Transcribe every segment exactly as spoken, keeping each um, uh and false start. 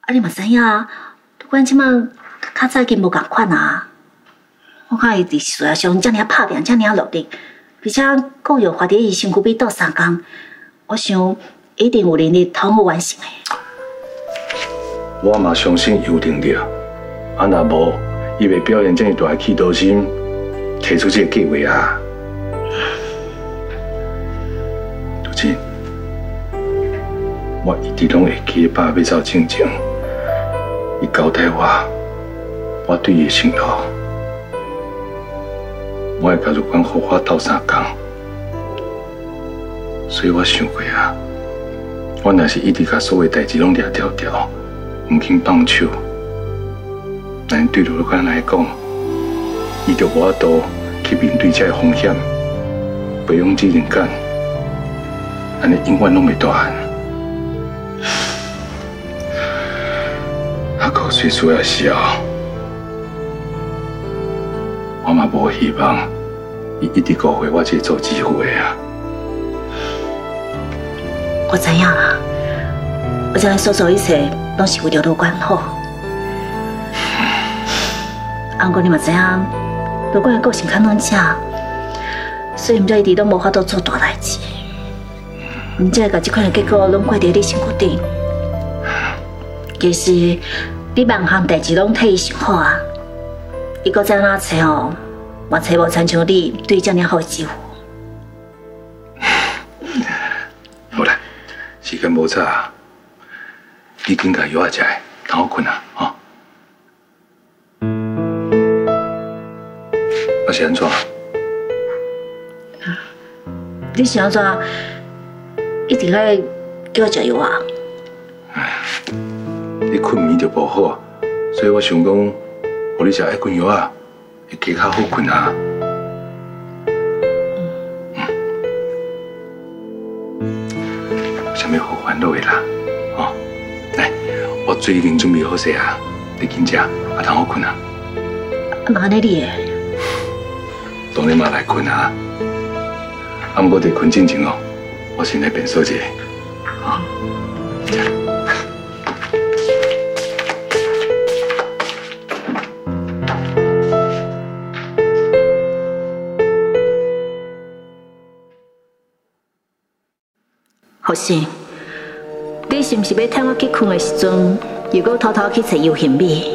啊，你嘛知影，不管即摆较早间无共款啊。我看伊伫事业上遮尔拍拼，遮尔努力，而且顾又花伫伊身躯边斗三工，我想一定有能力通好完成的。 我嘛相信有能力，啊若无，伊袂表现遮尔大的企图心，提出这个计划啊。如今，我一直拢会记得爸要走进前，伊交代我，我对伊的承诺，我会加入管好我斗三工。所以我想过啊，我若是一直甲所有代志拢抓条条。唔肯放手，但对卢管来讲，伊就无法度去面对这个风险，培养责任感，安尼永远拢袂大汉。啊，到最主要时候，我嘛无希望伊一直误会我这做机会啊。 我知影啦，我知影所做一切。拢是为了卢管好，啊，不过你嘛知影，卢管的个性较软只，所以毋才一直拢无法度做大代志，毋才会甲即款的结果拢怪伫你身躯顶。其实你万项代志拢替伊想好啊，伊搁再哪找哦，嘛找无亲像你对遮尔好的机会。 好啦，时间无早。你紧甲药啊食的，通好困啊，吼、哦。我是安怎？ 你是安怎？一直在叫我食药啊？ 哎，你困眠就无好，所以我想讲，互你食爱困药啊，会加较好困啊。嗯。有啥物好烦恼的啦？哦。来，我水已经准备好势啊，你紧食，啊通好困啊。 啊，嘛安尼你诶？ 当然嘛来困啊。啊，不过伫困之前哦，我先来便所一下，啊。 福星。你是毋是要趁我去困的时阵，又搁偷偷去找游行美？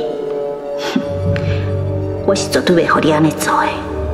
我是绝对袂互你安尼做的。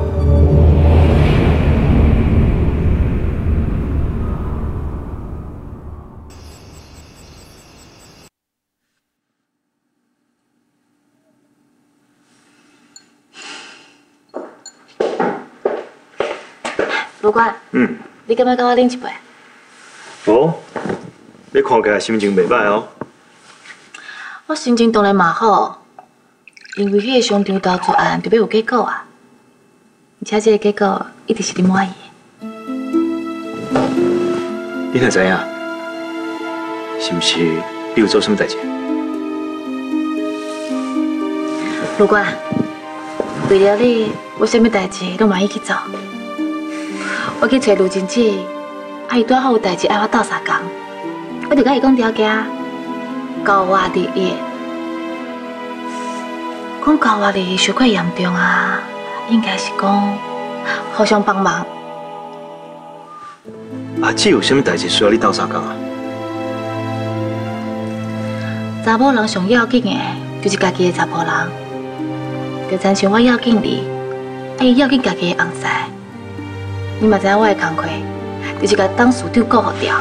卢管， 嗯， 你敢要跟我饮一杯？ 哦。你看起来心情袂歹哦。 我心情当然嘛好，因为迄个商场投资案就要有结果啊，而且这个结果一定是你满意的。 你哪知影？是毋是你有做什么代志？ 卢管，为了你，我什么代志都愿意去做。我去找卢真姐，啊，伊拄好有代志爱我斗相共。我就甲伊讲条件，高压力的，讲高压力伤过严重啊，应该是讲互相帮忙。 阿姊有啥物代志需要你斗相共啊？ 查某人上要紧的，就是家己的查甫人，就亲像我要紧你，啊伊要紧家己的翁婿。你嘛知影我的工课，就是甲董事长顾好掉。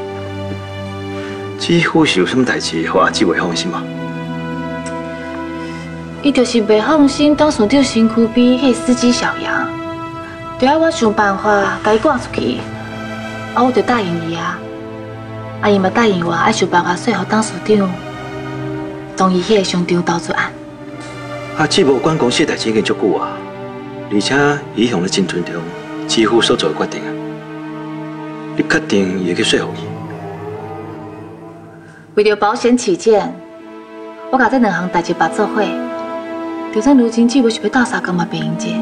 姊夫是有什么代志，互阿姊袂放心吗？ 伊就是袂放心董事长身躯边迄个司机小杨，就要我想办法甲伊赶出去。啊，我就答应伊啊，啊伊嘛答应我，爱想办法说服董事长同意迄个商场投资案。 阿姊无管公司的代志已经足久啊，而且伊向咧真尊重姊夫所做的决定啊。你确定伊会去说服伊？ 为了保险起见，我把这两项代志绑做伙，就算如今姊夫想要斗相共嘛，袂用这。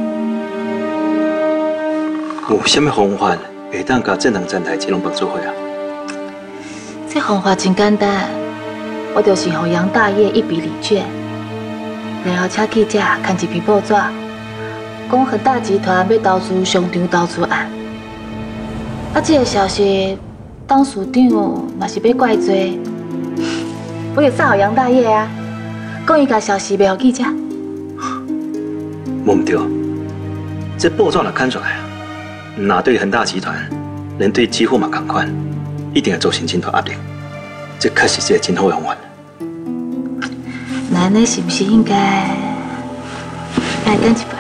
有啥物方法会当甲这两件代志拢绑做伙啊？ 这方法真简单， 我就是让杨大爷一笔礼券，然后请记者刊一篇报纸，讲恒大集团要投资商场投资案。啊，这个消息，董事长若是要怪罪，我就送给杨大爷啊，讲伊甲消息袂给记者。 无唔对，这报纸若刊出来啊，哪对恒大集团，连对几乎嘛同款，一定会造成真大压力。这确实是个真好的方法。 那安尼是不是应该来等一摆？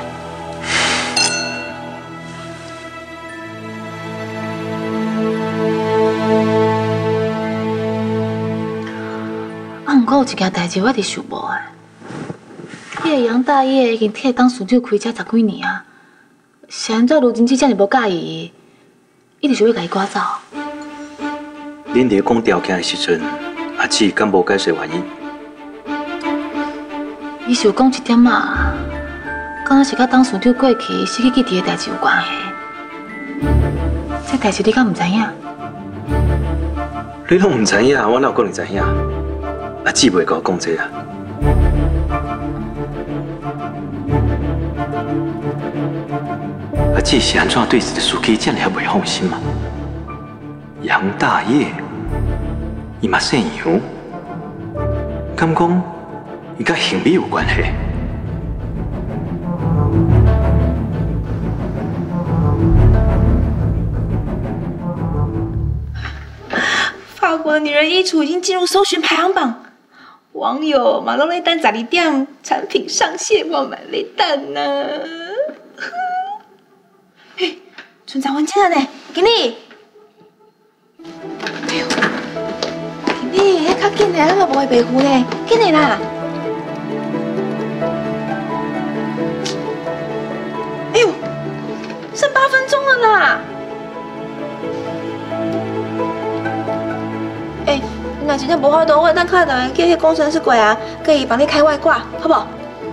啊，不过有一件代志我一直想无的。迄个杨大爷已经替董事长开车十几年啊，是安怎如今只这么无介意，一直想要甲伊赶走？ 恁伫讲条件的时阵，阿姊敢无解释原因？ 伊是有讲一点啊，敢若是甲董事长过去失去记忆的代志有关系。这代志你敢唔知影？ 你拢唔知影，我哪有可能知影？阿姊袂甲我讲这啊。阿姊是安怎对一个司机这么袂放心嘛？杨大爷，伊嘛姓杨，敢讲伊甲行李有关系？ 法国的女人衣橱已经进入搜寻排行榜，网友马龙雷丹咋哩店产品上线，我买雷蛋呢。嘿，存查文件了呢，经理。哎呦，经理，迄较紧嘞，咱嘛无会白付嘞，紧嘞啦。哎呦，剩八分钟了啦。哎，你若真正无法度，我等下等叫迄工程师过来，可以帮你开外挂，好不好？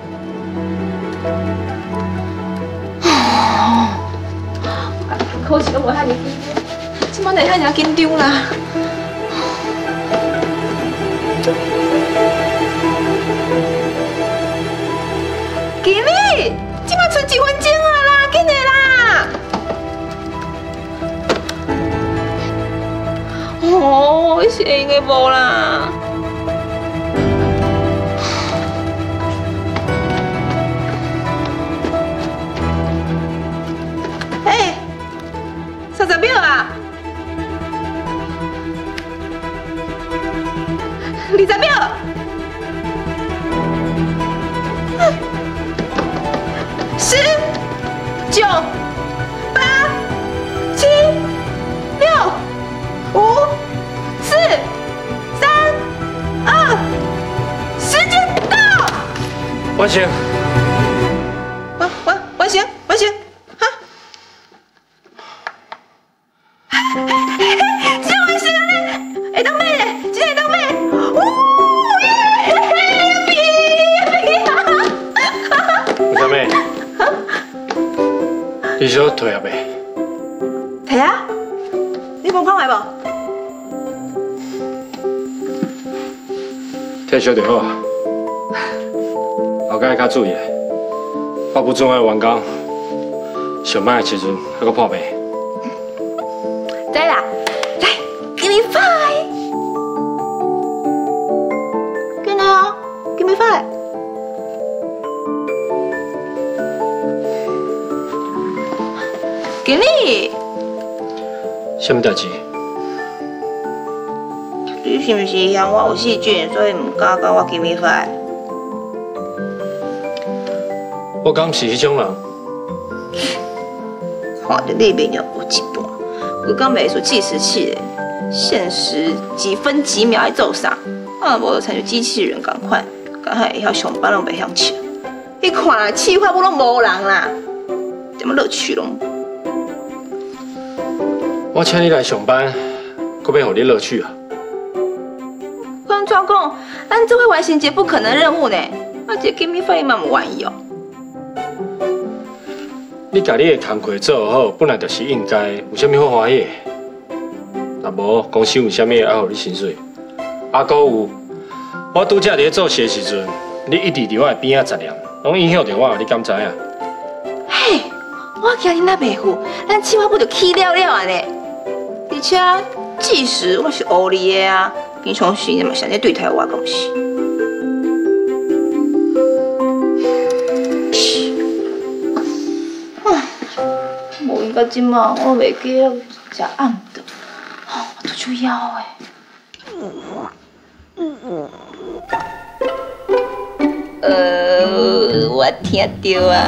口气都无遐尼紧张，即摆哪遐尔紧张啦？经理，即摆剩几分钟啊啦，紧点啦！哦，是应该无啦。哎，三十秒啊！二十秒。十、九、八、七、六、五、四、三、二，时间到！ 完成。 完完完成完成，哈！真完成了呢！会当买嘞，真会当买！哦耶！耶！ 小妹，你小退啊未？ 退啊！你无看坏无？ 退小就好啊，后摆较注意，我不准的员工上班的时阵还阁破病。 知啦，来，give me five， 跟来啊 ，give me five。经理， 什么代志？ 你是不是嫌我有细菌，所以唔敢甲我 give me five？ 我敢是迄种人。 看着你面有有一半，规工袂输计时器嘞，限时几分几秒爱做啥？啊，无就亲像机器人共款，敢还会晓上班拢袂晓笑。你看啦，气化部拢无人啦，什么乐趣拢无。 我请你来上班，阁要互你乐趣啊？ 安怎讲？咱这会完成一个不可能任务呢？啊，这 give me five 嘛唔愿意哦。 你家己的工课做好，本来就是应该，有啥物好欢喜的？若无公司为啥物爱互你薪水？啊，阁有我拄则伫做事的时阵，你一直伫我的边仔杂念，拢影响着我，你敢知影？ 嘿，我惊你那袂赴，咱青蛙不就起了了啊呢？而且即使我是乌里的啊，平常时你嘛是安尼对待我，敢不是？无应该即马我袂记得食暗顿，哦，我肚就枵诶。呃，我听到啊。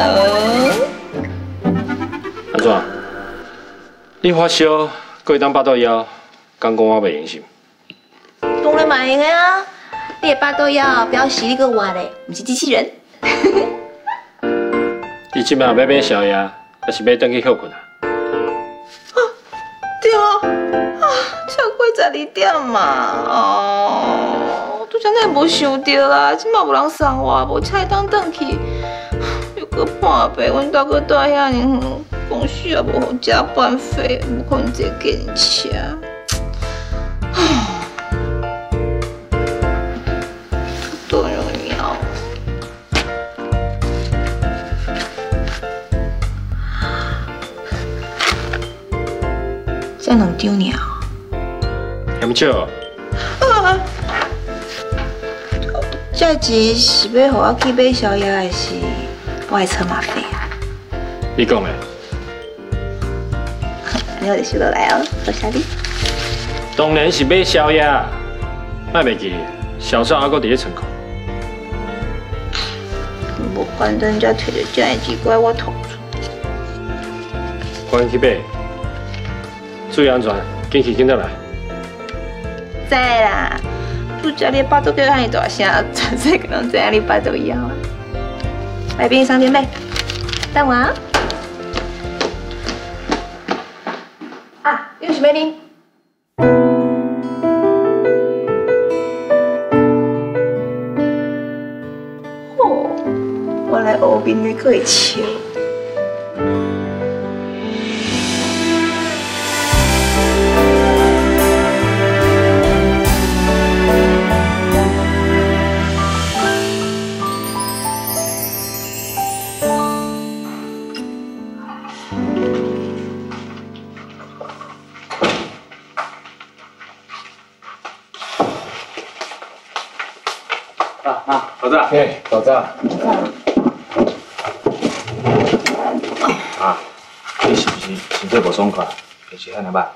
安怎？你发烧，搁会当巴肚枵，敢讲我袂用心？ 当然嘛用的啊！你的巴肚枵表示你个活嘞，不是机器人。 你即摆要买宵夜，还是要回去休困啊？ 啊，对啊，啊，超过十二点嘛，哦，我拄则那无想到啦，即马无人送我，无车当转去，又搁半白，阮大哥住遐尔远，公司也无互加班费，无可能坐计程车。多重要。才两张尔。 嫌少？ 啊！这钱是要互我去买宵夜，还是我的车马费啊？ 你讲的。 你我就收落来哦，多谢你。 当然是买宵夜，莫袂记，小少还搁伫咧床课。 无反正才摕着这个钱怪我头出。 赶紧去买，注意安全，紧去紧倒来。 知啦，拄则你巴肚叫遐尼大声，全世界拢知影你巴肚枵啊。来便利商店买，等我啊。啊，你有啥要啉？哦，我来湖边你可会笑。 啊啊，老大， 嘿，老大。 啊，你是不是身体无爽快？平时安尼歹？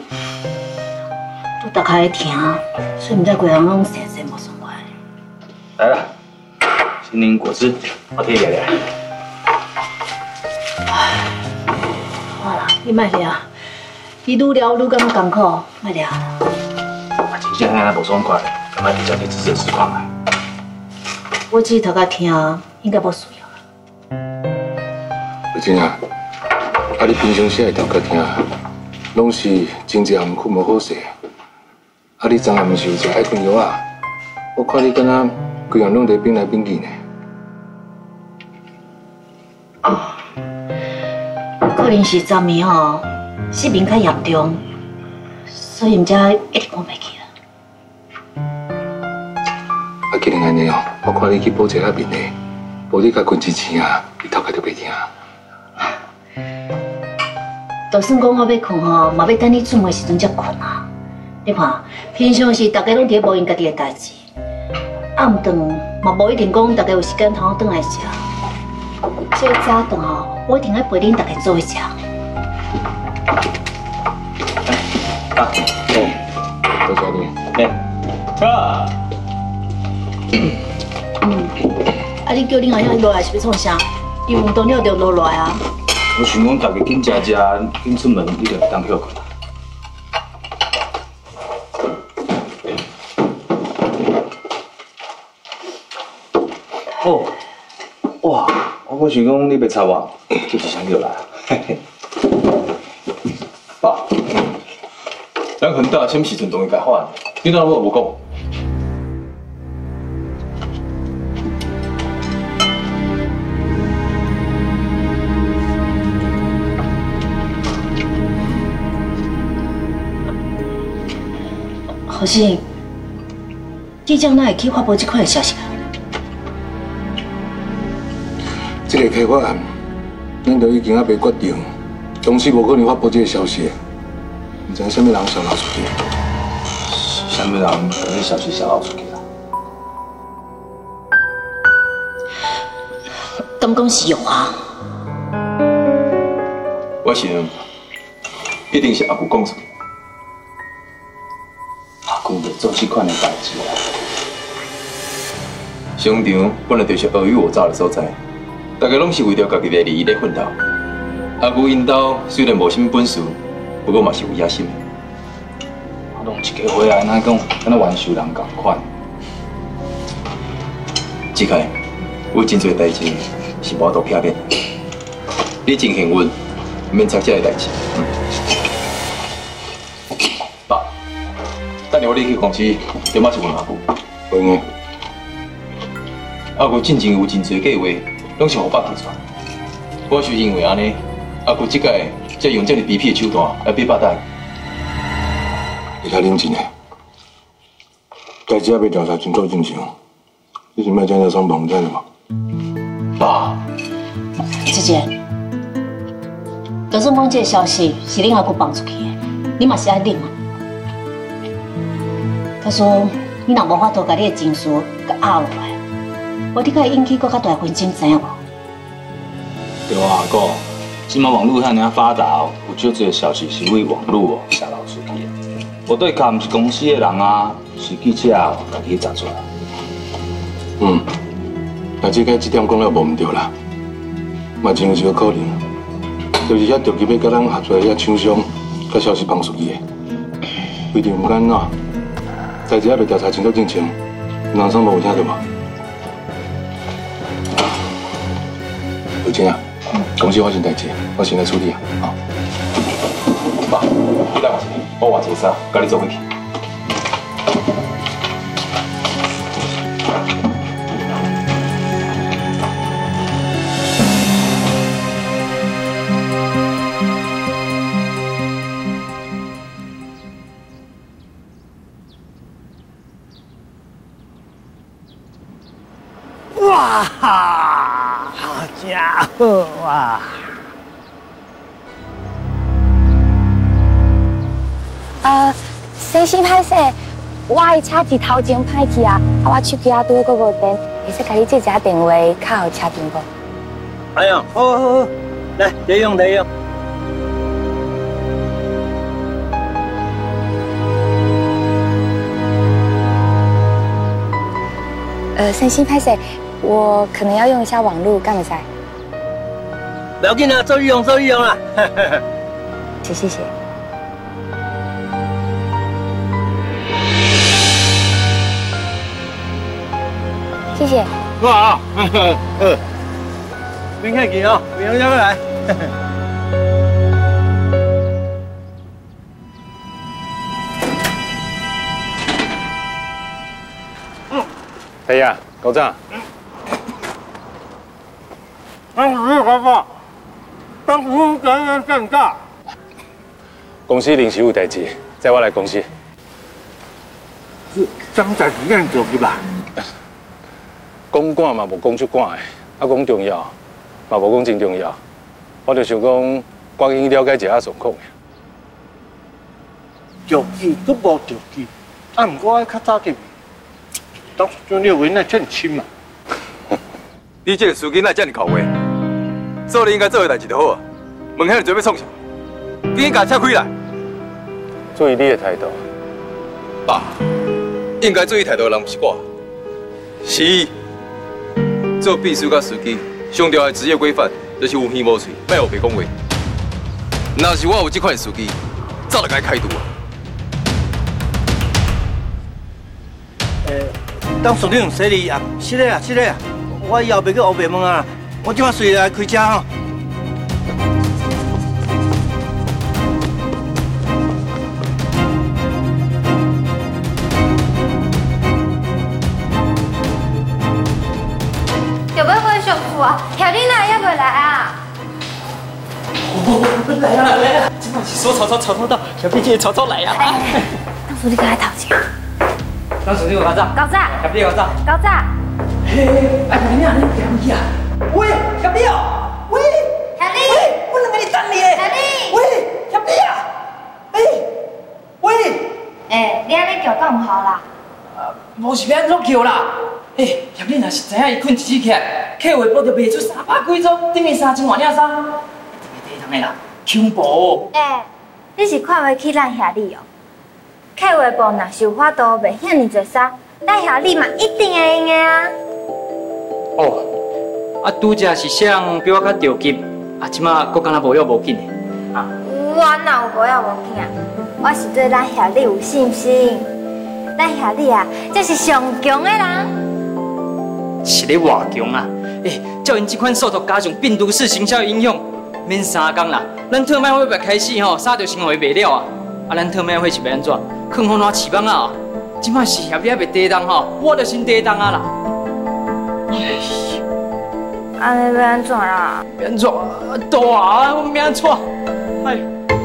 都大家在听，所以唔知规人拢神神无爽快。 来啦，心灵果汁，我替你来。 好啦，你莫聊，你愈聊愈感觉艰苦，莫聊啦。 啊，真正安尼无爽快，干嘛直接去自责实况来？ 我只是头壳听，应该无需要啦。 不真啊，啊你平常时会头壳听，拢是真济暗困无好势。啊你昨暗毋是有食爱困药啊？我看你敢若规样拢在变来变去呢。 哦，可能是昨暝吼失眠较严重，所以毋才一直讲袂起啦。 啊，既然安尼哦，我看你去补一下面的，无你甲困之前啊，你头壳就袂疼。 就算讲我要困吼，嘛要等你准的时阵才困啊。你看，平常时大家拢伫咧无因家己的代志，暗顿嘛无一定讲大家有时间通倒来食。这个早顿吼，我一定要陪恁大家做伙食。 啊， 哦，多谢你。 哎，啊， 嗯，啊，你叫恁后兄落来是要创啥？伊运动了就落来啊。 我想讲大家紧食食，紧出门，一定会当休困。哦，哇！我想讲你要插我，就是想要来。爸，咱恒大什么时阵同伊改换？你哪我无讲？ 可是，你记者哪会去发布这款的消息啊？ 这个开发案，咱都已经啊被决定，公司无可能发布这个消息。唔知什么人泄露出去？ 什么人把这消息泄露出去啊？ 敢讲是有啊？ 我想，一定是阿舅讲出去。 阿舅袂做这款的代志啊！ 商场本来就是尔虞我诈的所在，大家拢是为着家己的利益在奋斗。阿舅因兜虽然无什么本事，不过嘛是有野心的。 我拢一家伙啊，哪讲，敢若玩收人共款。 即个有真侪代志是无法度避免。你真幸运，免插这个代志。嗯。爸，等下我你去公司，就马是问阿舅。 会呢。 阿舅进前有真侪计划，拢是互爸提出来。我是因为安尼，阿舅即届才用这么卑鄙的手段来逼爸带。 你较冷静诶，代志还未调查清楚进行，你是莫这样双旁知了吗？ 爸， 姐姐，就算讲这个消息是恁阿舅放出去的，你嘛是爱领啊。他说，你若无法度把你的情绪给压落来，我你该引起更较大纷争，知影无？ 对啊，阿哥，即马网络遐尔发达，有少这个消息是为网络哦泄露出去的。我对卡毋是公司的人啊，是记者哦，家己查出来。 嗯，但这个这点讲了无毋对啦，嘛真有一个可能，就是遐着急要甲咱合作的遐厂商，甲消息放出去的，规定毋敢喏。代志还未调查清楚进前，人生无有听到无？有钱啊！公司发生代志，我先来处理啊！好。 爸，你等我一下，我换一个衫，甲你做回去。 哇哈，好家伙啊！ 呃，先生歹势，我的车是头前歹去啊，啊我手机啊拄好阁无电，会使甲你借一下电话，较好车电无？ 哎呀，好好好，来，来用来用。 呃，先生歹势，我可能要用一下网络，干唔使？ 不要紧啊，做利用做利用啦。 谢谢谢。谢谢。 哇，呃，免客气哦，不用要过来。 嗯，哎呀，高长。 当时爸爸，当时刚刚尴尬。 公司临时有代志，载我来公司。 是张仔是恁做去吧？ 讲赶嘛无讲出赶的，啊讲重要嘛无讲真重要。我就想讲，赶紧了解一下状况。 着急都无着急，啊，毋过爱较早点。当初就六为那真亲嘛。 你这个司机哪这么口话？做你应该做的代志就好啊。问遐准备创啥？赶紧把车开来。 注意你的态度。 爸，应该注意态度的人不是我，是伊。做秘书甲司机，上条的职业规范就是有耳无喙，莫后白讲话。若是我有这款司机，早就该开除啊。 诶，当司令洗你啊，是嘞啊，是嘞啊，我以后袂去黑白问啊，我即马随来开车吼。 要不要上厝啊？条你哪也袂来啊？ 来啊来啊！今晚是说曹操，曹操到，小编姐曹操来啊！ 当初你搁来头前。 当时你有搞早？ 搞早。 合理搞早。 搞早。 嘿，哎，你啊，你行去啊？喂，合理哦。喂， 合理。 喂，我两个你等你嘞。 合理。 喂，合理啊。哎，喂。 哎，你安尼叫敢唔好啦？ 啊，无是要安怎叫啦？哎，合理若是知影伊困一时起来，客户报就卖出三百几组，等于三千万领衫。一定会地堂的啦，恐怖。 哎，你是看袂起咱合理哦？客户部若是有法度卖遐尼侪衫，咱合理嘛一定会用的啊。 哦，啊，拄则是想比我较着急，啊，即马搁敢若无要无紧的，啊。 我哪有无要无紧啊？我是对咱合理有信心。咱合理啊，才是上强的人。 是咧偌强啊！诶，照因即款速度加上病毒式行销的影响，免三工啦，咱特卖会要开始吼，衫就先互伊卖了啊！啊，咱特卖会是要安怎？放风浪饲网啊！即摆是合理啊，袂低档吼，我就先低档啊啦！哎， 安尼要安怎啦？ 要安怎？大啊，我要安怎？哎，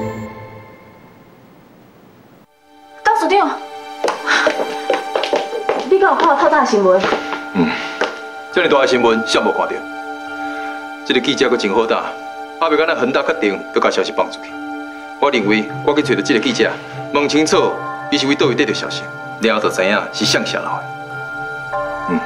董事长，你敢有看到透早的新闻？ 嗯，这么大的新闻，谁无看到？这个记者阁真好打，还袂敢咱恒大决定要把消息放出去。我认为我去找到这个记者，问清楚伊是为倒位得到消息，然后就知影是谁泄露的。嗯。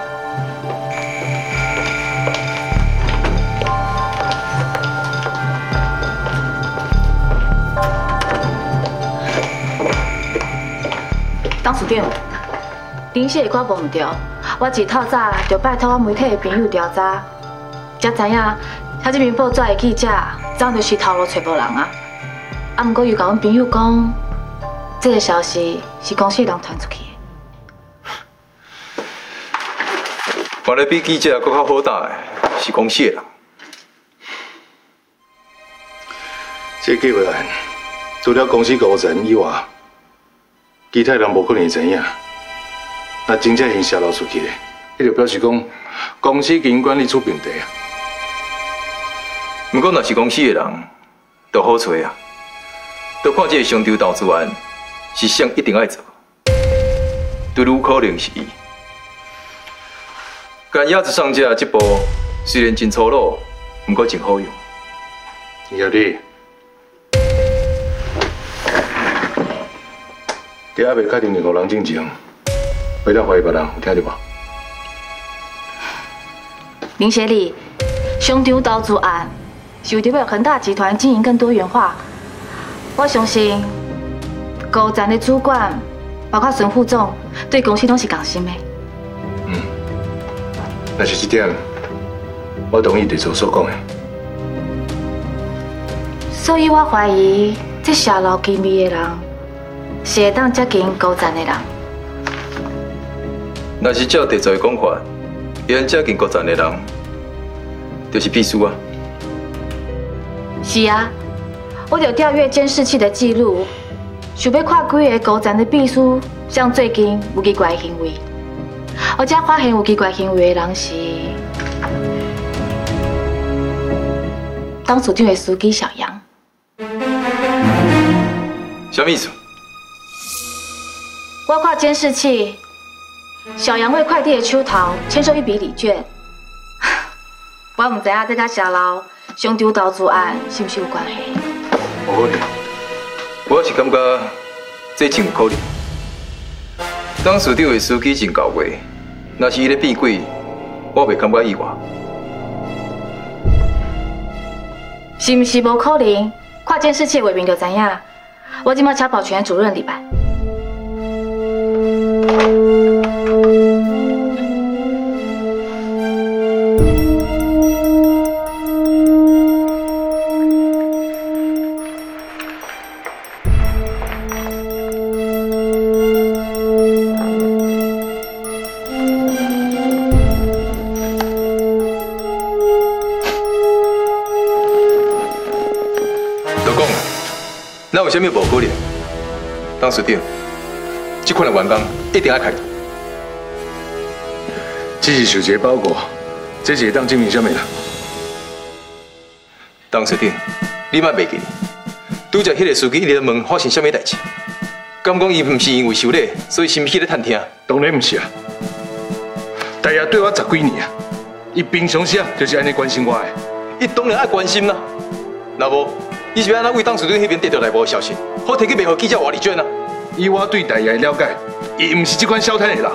董事长，林氏的我无唔对，我一透早就拜托我媒体的朋友调查，才知影他这篇报纸的记者早就是头路找无人啊。啊，不过又甲阮朋友讲，这个消息是公司人传出去的。 原来比记者更较好打的是公司的人。 这计划案除了公司高层以外，其他人无可能会知影。那真正已泄露出去的，迄就表示讲公司经营管理出问题啊。 不过若是公司的人，就好找啊。就看这个商场投资案是谁一定爱做，就有可能是伊。赶鸭子上架这部虽然真粗鲁，不过真好用。 要你，伫还未确定任何人进前，不要怀疑别人，有听到无？ 林协理，商场投资案是为着要恒大集团经营更多元化。我相信高层的主管，包括孙副总，对公司拢是共心的。 嗯，若是这点，我同意地主所讲的。 所以我怀疑，这泄露机密的人，是会当接近高层的人。 若是照地主的讲法，会接近高层的人，就是秘书啊。 是啊。我有调阅监视器的记录，想要看几个高层的秘书，像最近有奇怪行为，而且发现有奇怪行为的人是董事长的司机小杨。 什么意思？ 我看监视器，小杨为快递的手头签收一笔礼券，我唔知影这甲泄露商场投资案是不是有关系？ 无可能，我是感觉这真有可能。董事长的司机真够味，若是伊咧变鬼，我袂感觉意外。 是不是无可能？看监视器的画面就知影。我今麦请保全主任礼拜。 那有啥物无可能？董事长，这款的员工一定要开除。 只是受一个包裹，这是会当证明啥物啦？ 董事长，你莫袂记，拄则迄个司机一直问发生啥物代志。 敢讲伊唔是因为受累，所以心起咧探听？ 当然唔是啊！大爷对我十几年啊，伊平常时啊就是安尼关心我的。 伊当然爱关心啦。那无，伊是要安怎为当处长迄边得到内部的消息，好摕去卖互记者话里卷啊？ 以我对大爷的了解，伊唔是这款小摊的人。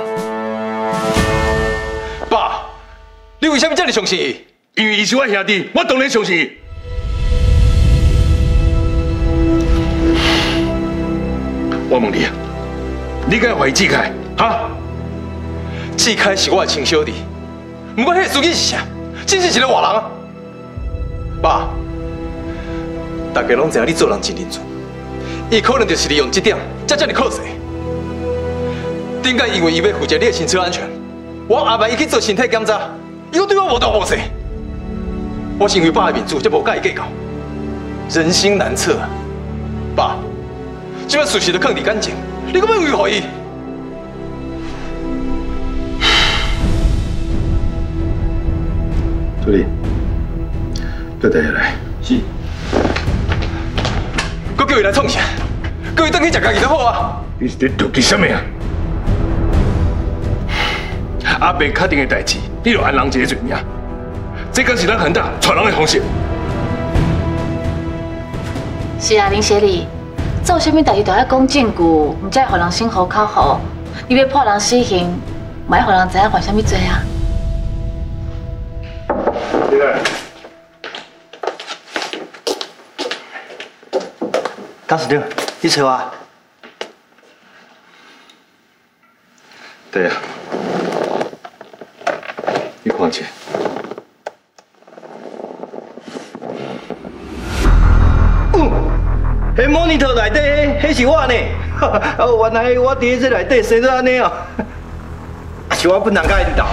爸，你为什么这么相信伊？ 因为伊是我兄弟，我当然相信伊。我问你啊，你敢怀疑志凯？哈？ 志凯是我的亲小弟，不管迄个司机是啥，真是一个坏人啊！爸，大家拢知影你做人真认真，伊可能就是利用这点，才这么靠势。顶个因为伊要负责你的行车安全，我安排伊去做身体检查，伊又对我无大无小。我是因为爸的面子才无甲伊计较。人心难测，爸，这摆事实都放伫眼前，你搁要为何伊？ 助理，叫大爷来。 是。搁叫伊来创啥？叫伊回去食家己就好啊。 你是在着急什么啊？阿伯确定的代志，你就按人一个罪名，这敢是咱恒大传人的方式。 是啊，林协理，做啥物代志都要讲证据，唔才会互人心服口服。你要判人死刑，莫互人知影犯啥物罪啊？ 进来。 董事长，你找我？ 对啊，你看这。 迄 monitor 内底，迄迄是我呢。哦，原来我伫这内底生做安尼哦，是我本人甲因斗。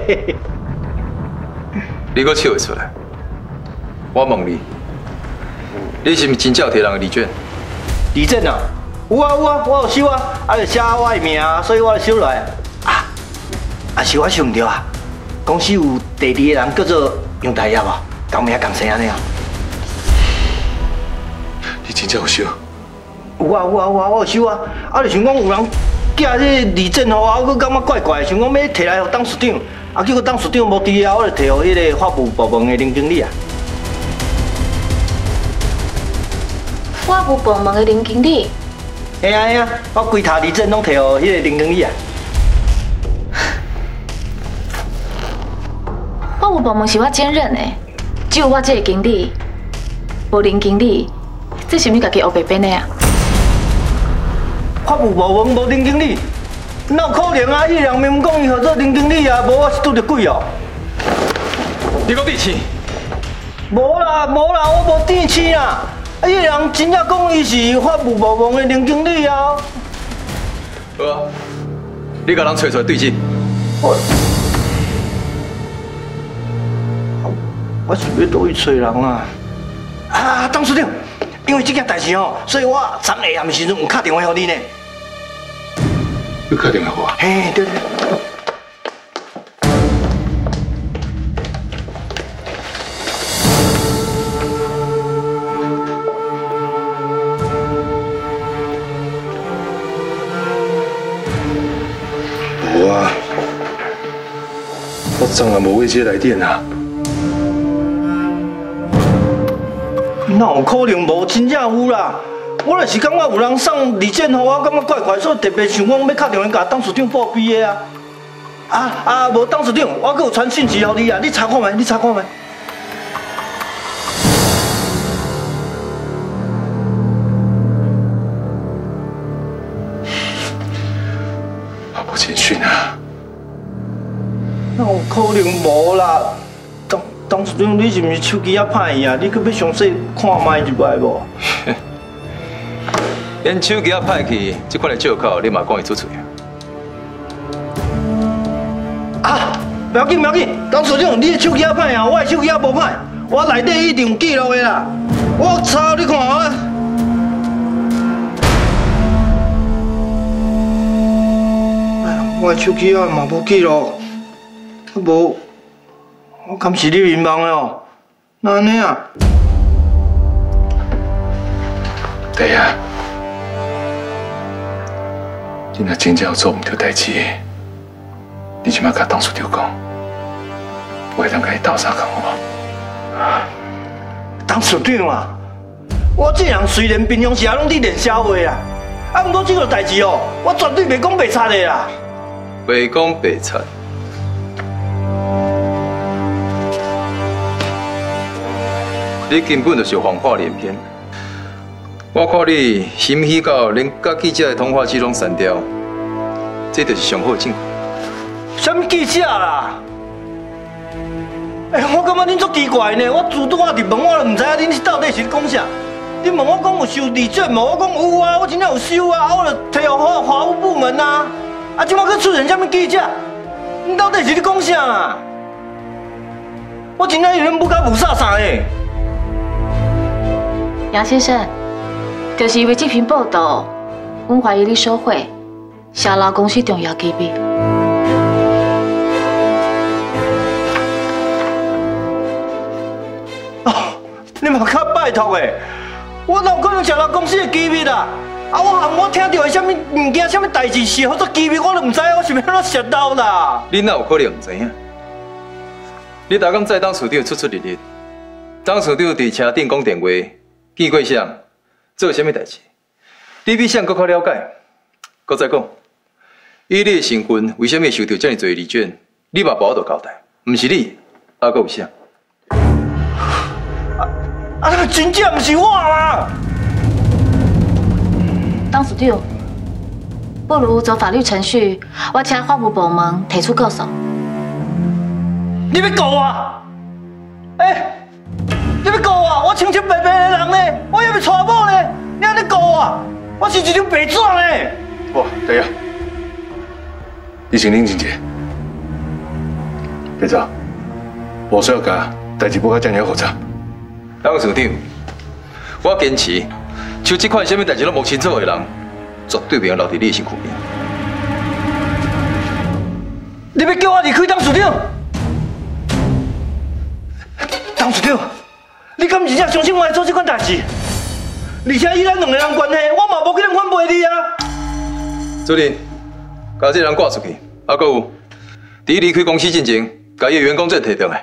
你搁笑会出来？我问你，你是毋是真正有摕人的礼券？ 礼券啊？有啊有啊，我有收啊，啊就写我的名，所以我就收落来。啊，啊是我想唔对啊，公司有第二个人叫做杨大爷无？同名同姓安尼啊？ 你真正有收？ 有啊有啊有啊，我有收啊。啊，就想讲有人寄这礼券互我，我感觉怪怪，想讲要摕来给董事长。啊，结果董事长无伫啊，我就摕互迄个法务部门的林经理啊。 法务部门的林经理？ 嘿啊嘿啊，我规沓礼券拢摕互迄个林经理啊。 法务部门是我兼任的，只有我这个经理，无林经理，这是毋是家己黑白编的啊？ 法务部门无林经理？哪有可能啊！伊人明讲伊合作林经理啊，无我是拄着鬼哦。 你讲第七？ 无啦无啦，我无第七啦。啊，伊人真正讲伊是法务部门的林经理啊。 好啊，你甲人找出来对质。 我我是要倒去找人啊！啊，董事长，因为这件代志哦，所以我昨下暗时阵有打电话给你呢。 你打电话给我？ 嘿，对对。 无啊，我昨晚无为这来电啊。 哪有可能无？真正有啦！我就是感觉有人送礼券给我，感觉怪怪，所以特别想讲要打电话甲董事长报备的啊。啊啊，无董事长，我阁有传讯息给你啊，你查看觅，你查看觅。 我无简讯啊。 哪有可能无啦？董董事长，你是毋是手机啊歹去啊？你阁要详细看觅一摆无？ 因手机啊歹去，这款的借口你嘛讲会出嘴啊？啊，不要紧不要紧，董事长，你的手机啊歹啊，我的手机啊无歹，我内底一定有记录的啦。我抄你看啊。哎呀，我的手机啊嘛无记录，啊无，我敢是你迷茫的哦？那安尼啊？ 对呀。 你若真正有做唔对代志，你即摆甲董事长讲，我会当甲伊斗相共好无？ 董事长啊，我这人虽然平常时也拢伫练社会啊，啊，不过这个代志哦，我绝对袂讲白贼的啦。 袂讲白贼。你根本就是谎话连篇。我看你心虚到连甲记者的通话记录删掉，这就是上好的证据。 什么记者啦？哎、欸，我感觉恁足奇怪呢。我自拄我入门，我都唔知影恁到底是讲啥。恁问我讲有收礼券无？我讲有啊，我真正有收啊，我就摕互华华务部门啊。啊，即摆佫出现什么记者？恁到底是咧讲啥啊？我真正有点不敢不傻傻诶。 杨先生，就是因为这篇报道，阮怀疑你收贿，泄露公司重要机密。 哦，你嘛较拜托诶，我哪有可能泄露公司的机密啦？啊，我含我听到的什么物件、什么代志是好做机密，我都唔知，我是要怎泄露啦？ 你哪有可能唔知影？你逐工在当处长出出入入，当处长伫车顶讲电话。见过谁？做啥物代志？你比谁搁较了解？搁再讲，以你的身份，为什么会收到这么多礼券？你嘛无法度交代，唔是你，啊，搁有谁？ 啊啊！那真正唔是我啦！ 董事长，不如走法律程序，我请法务部门提出告诉。 你要告我？哎、欸！你要告我？我清清白白的人呢，我还要娶某呢，你安尼告我？我是一张白纸呢。 哇，对呀，你先冷静一下，别走，无需要甲代志不甲这样复杂。 董事长，我坚持，像这款什么代志拢无清楚的人，绝对袂用留伫你的身躯边。 你要叫我离开董事长？董事长。你敢真正相信我会做这款代志？而且以咱两个人关系，我嘛无可能反背你啊！ 主任，把这人挂出去，啊，搁有，伫离开公司之前，把伊的员工证摕回来。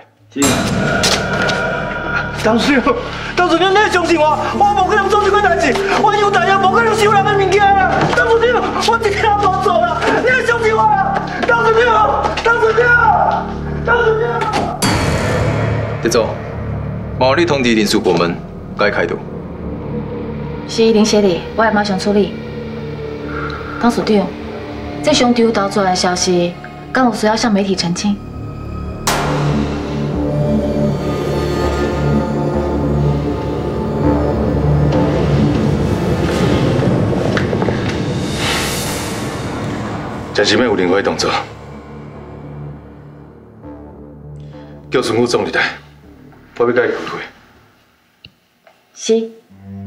董事长，董事长，你要相信我，我无可能做这款代志，我有大也无可能收人的物件啦！董事长，我一定无做啦，你要相信我啦！董事长，董事长，董事长。 得走。麻烦你通知人事部门，该开除。 是林协理，我会马上处理。董事长，这上场盗撮的消息，敢有需要向媒体澄清？ 暂时没有任何动作，叫孙武总入来。我要甲伊开会。 是。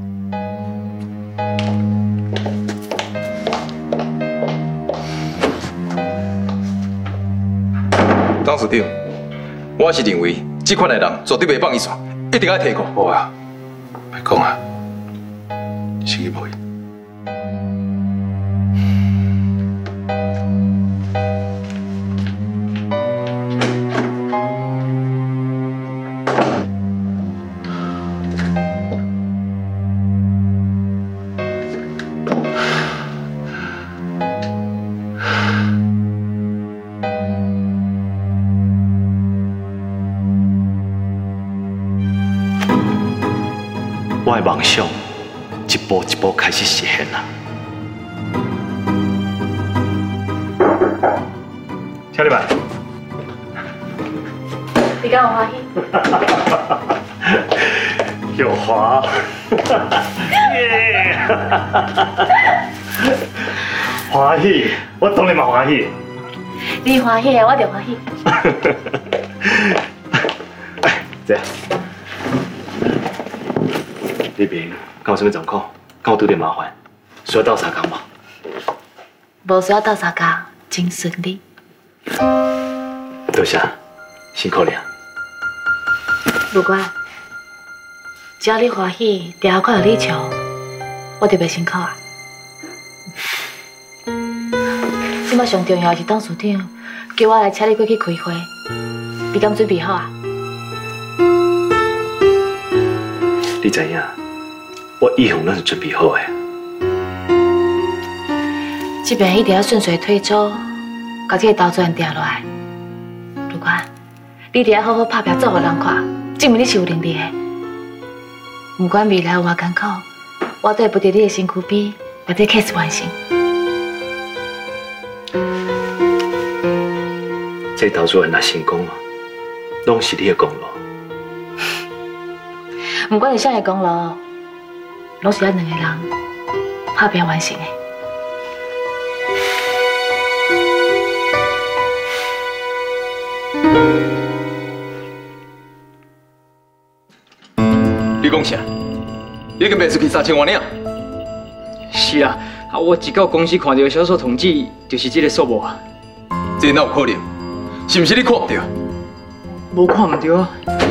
董事长，我是认为这款的人绝对袂放伊耍，一定要提告。 好啊，别讲啊，生意无用。 我的梦想一步一步开始实现啦。 请你们。 你敢有欢喜？ 有华。耶！欢喜，我当然嘛欢喜。 你欢喜，我就欢喜。 哎，这样。那边敢有什么状况？敢有拄着麻烦？需要斗相共吗？ 无需要斗相共，真顺利。 多谢，辛苦你啊。 不管，只要你欢喜，日后看到你笑，我就袂辛苦啊。 摆上重要的是董事长叫我来请你过去开会，你敢准备好啊？ 你知影，我以后拢是准备好的。 这边一定要顺水推舟，把这个投资案定落来。如果你一定要好好拍拼，做互人看，证明你是有能力的。不管未来有偌艰苦，我都会陪在你的身躯边，把这 case 完成。 这投资案若成功啊，拢是你的功劳。 不管是啥个功劳，拢是咱两个人拍拼完成的。 你讲啥？你已经卖出去三千万了？ 是啊，啊，我一到公司看到销售统计，就是这个数目啊。 这哪有可能？是不是你看唔到？ 无看唔到啊。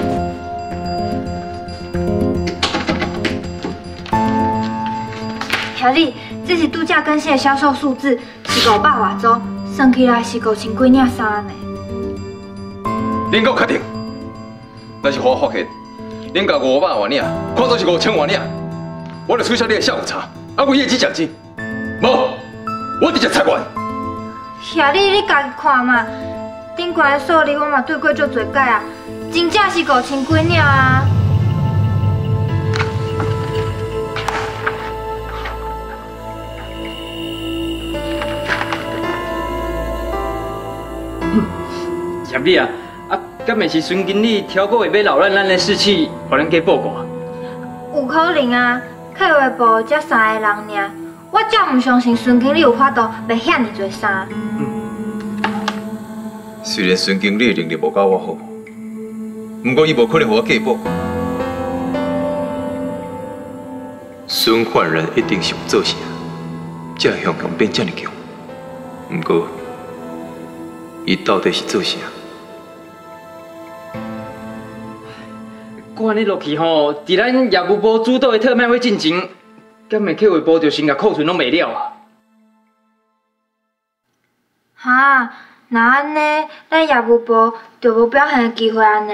兄弟，这是度假更新的销售数字，是五百外组，算起来是五千几领衫呢。 恁够确定？若是我发现，恁甲五百万领，看作是五千万领，我就取消你的下午茶，还有业绩奖金。无，我直接裁员。 兄弟，你家己看嘛，顶悬的数字我嘛对过足侪届啊，真正是五千几领啊。 协理啊，啊，敢会是孙经理挑拨会要扰乱咱的士气，互咱加报告啊？ 有可能啊，客户部才三个人尔，我真唔相信孙经理有法度卖遐尼多衫。 虽然孙经理能力无够我好，不过伊无可能互我假报告。孙焕然一定是有做啥，才会向强变这么强。不过，伊到底是做啥？ 看你落去吼，伫咱业务部主导的特卖会进前，敢会客户部就先甲库存拢卖了啊？ 哈，那安尼，咱业务部就无表现的机会安尼。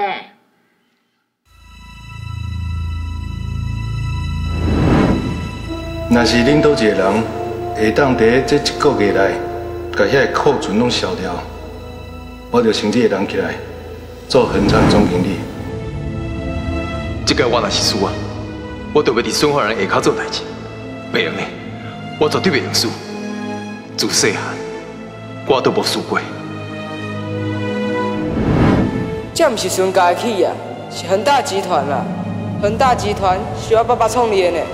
若是恁倒一个人会当伫这一个月内，把遐个库存拢消掉，我就请这个人起来做恒昌总经理。 这个我若是输啊，我就要伫孙焕然下骹做代志。袂用的，我绝对袂用输。自细汉，我都无输过。 这不是孙家的企业，是恒大集团啦。恒大集团是我爸爸创立的呢。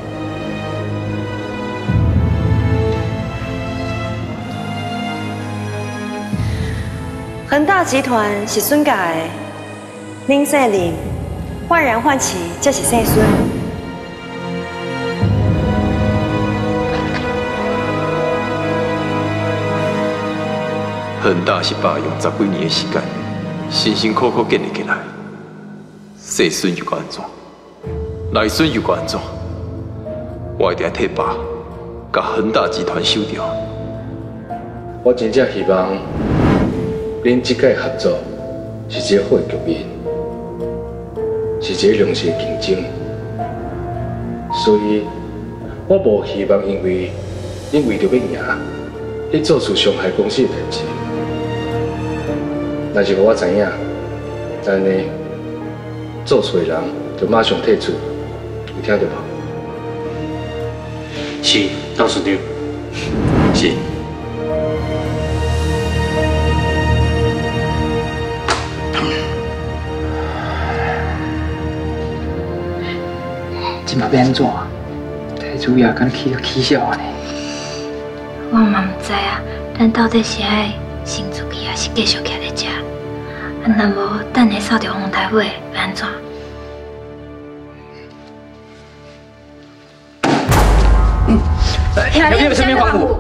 恒大集团是孙家的，恁姓林，焕然焕起，这是姓孙。 恒大是爸用十几年的时间，辛辛苦苦建立起来，细孙又该安怎？内孙又该安怎？我一定要替爸把恒大集团收掉。 我真正希望恁这届合作是一个好的局面，是一个良性竞争。所以，我无希望因为恁为着要赢，去做出伤害公司的代志。若是我知影，安尼做错的人就马上退出，有听到无？ 是，董事长。 是。 今嘛要安怎？太主也敢起起笑啊呢？ 我嘛唔知啊，咱到底是爱先出去，还是继续徛在遮？啊，若无等下扫到红台尾，要安怎？ 嗯，有没有身边防护？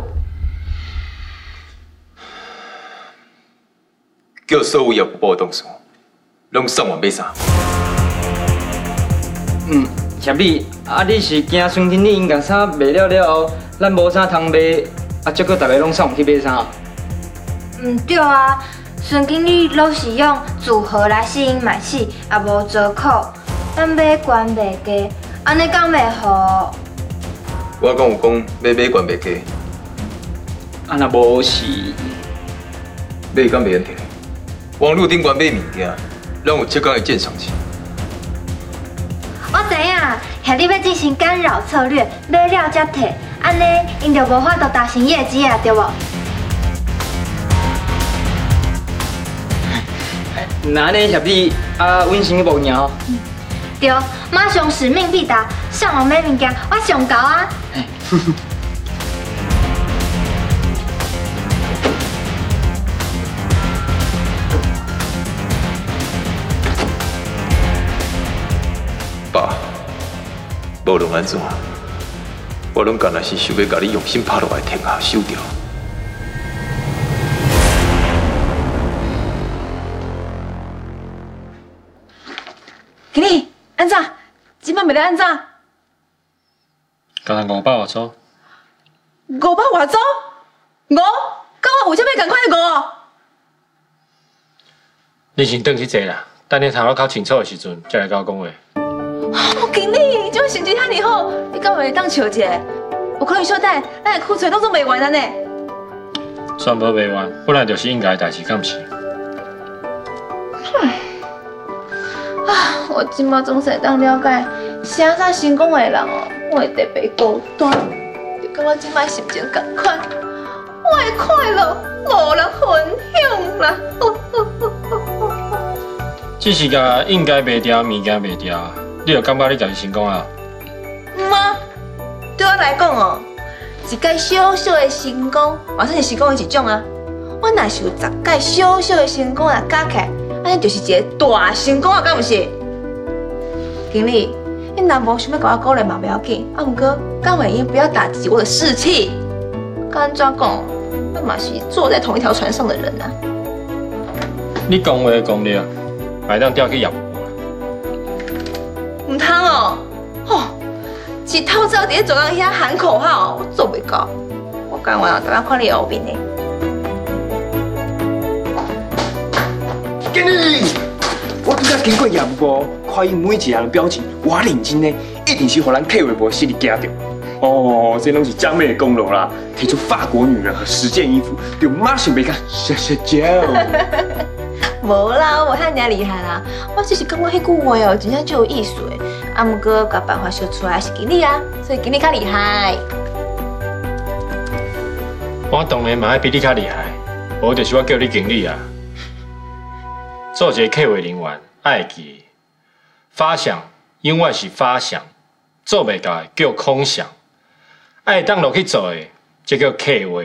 叫所有业务部的同事，拢送完买衫。 嗯。协理，啊，你是惊孙经理因共衫卖了了后，咱无衫通卖，啊，结果大家拢送去买衫。 唔对啊，孙经理拢是用组合来吸引买气，也无折扣，咱买悬袂低，安尼讲袂好。 我讲有讲要买悬袂低， 啊那无是买敢袂问题。网络顶悬买物件，咱有七天的鉴赏期。 我知影，遐你要进行干扰策略，买了才退，安尼因就无法度达成业绩啊，对无？ 那安尼协你啊，阮先去报名哦。 对，马上使命必达，上网买物件，我上高啊！ 爸，无论安怎，我拢干那是想要甲你用心拍落来停下收掉。 经理，安怎？今晚袂得安怎？ 刚才五百外走， 五百外走？五？跟我有啥物共款的五？ 你先转去坐啦，等你头脑较清楚的时阵，再来甲我讲话。 哦，经理，这成绩遐尼好，你敢会当笑一下？有可能小等，咱的库存拢总卖完了呢。 算无卖完，本来就是应该的代志，敢毋是？ 啊，我今麦总是当了解，啥啥成功的人哦，我会特别孤单，就跟我今麦心情同款，我的快乐无人分享啦。 只是甲应该卖掉物件卖掉，你就感觉你家己成功啊？ 唔啊，对我来讲哦，一届小小的成功，嘛算是成功的一种啊。我若是有十届小小的成功啊，加起来，安尼就是一个大成功啊，敢毋是？经理，你若无想要甲我鼓励嘛，不要紧。啊，不过干伟英不要打击我的士气。干怎讲？我嘛是坐在同一条船上的人啊。 你讲话的功力啊，摆当调去业务。 唔通哦，吼、哦，一透早伫咧走廊遐喊口号，我做袂到。我干完了，等下看你后面呢。 经理，我拄则经过业务部，看伊每一个人的表情，我认真呢，一定是互咱客户部心里惊到。哦，这拢是江妹的功劳啦！提出法国女人和十件衣服，就马上被讲谢谢叫。 无啦，我遐尔厉害啦，我只是感觉迄句话哦，真正就有意思诶。啊，毋过甲办法想出来是经理啊，所以经理较厉害。 我当然嘛爱比你较厉害，无就是我叫你经理啊。做一个客户人员，爱记发想，永远是发想，做袂到的叫空想，爱当落去做的，这叫客户。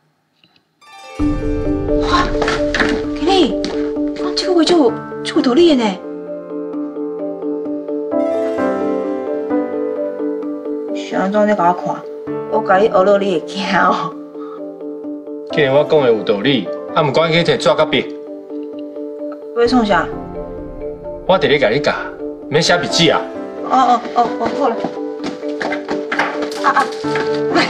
哇，经理，我这个话就就有道理的呢。是安怎在甲我看？我甲你学了，你会惊哦？ 既然我讲的有道理，啊，毋管去摕纸甲笔。 要创啥？ 我伫咧甲你教，免写笔记啊。 哦哦哦哦，好了。啊啊，哎。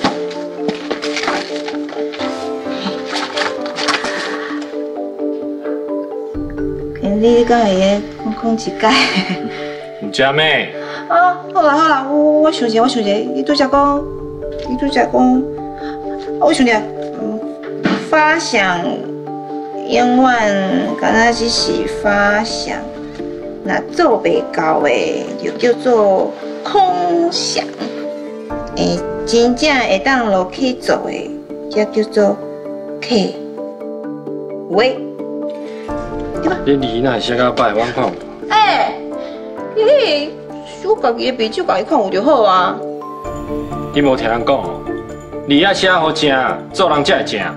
经理，你敢会个讲讲一解？ 唔食咩？ 啊，好啦好啦，我我想者，我想者，伊拄则讲，伊拄则讲，我想者，嗯，发想。永远敢若只是发想，那做袂到的就叫做空想。诶，真正会当落去做的，才叫做客话，对吧？ 你字哪写甲歹，我看有。 哎，你我家己的笔就家己看有就好啊。 你无听人讲哦，字啊写好正，做人才会正。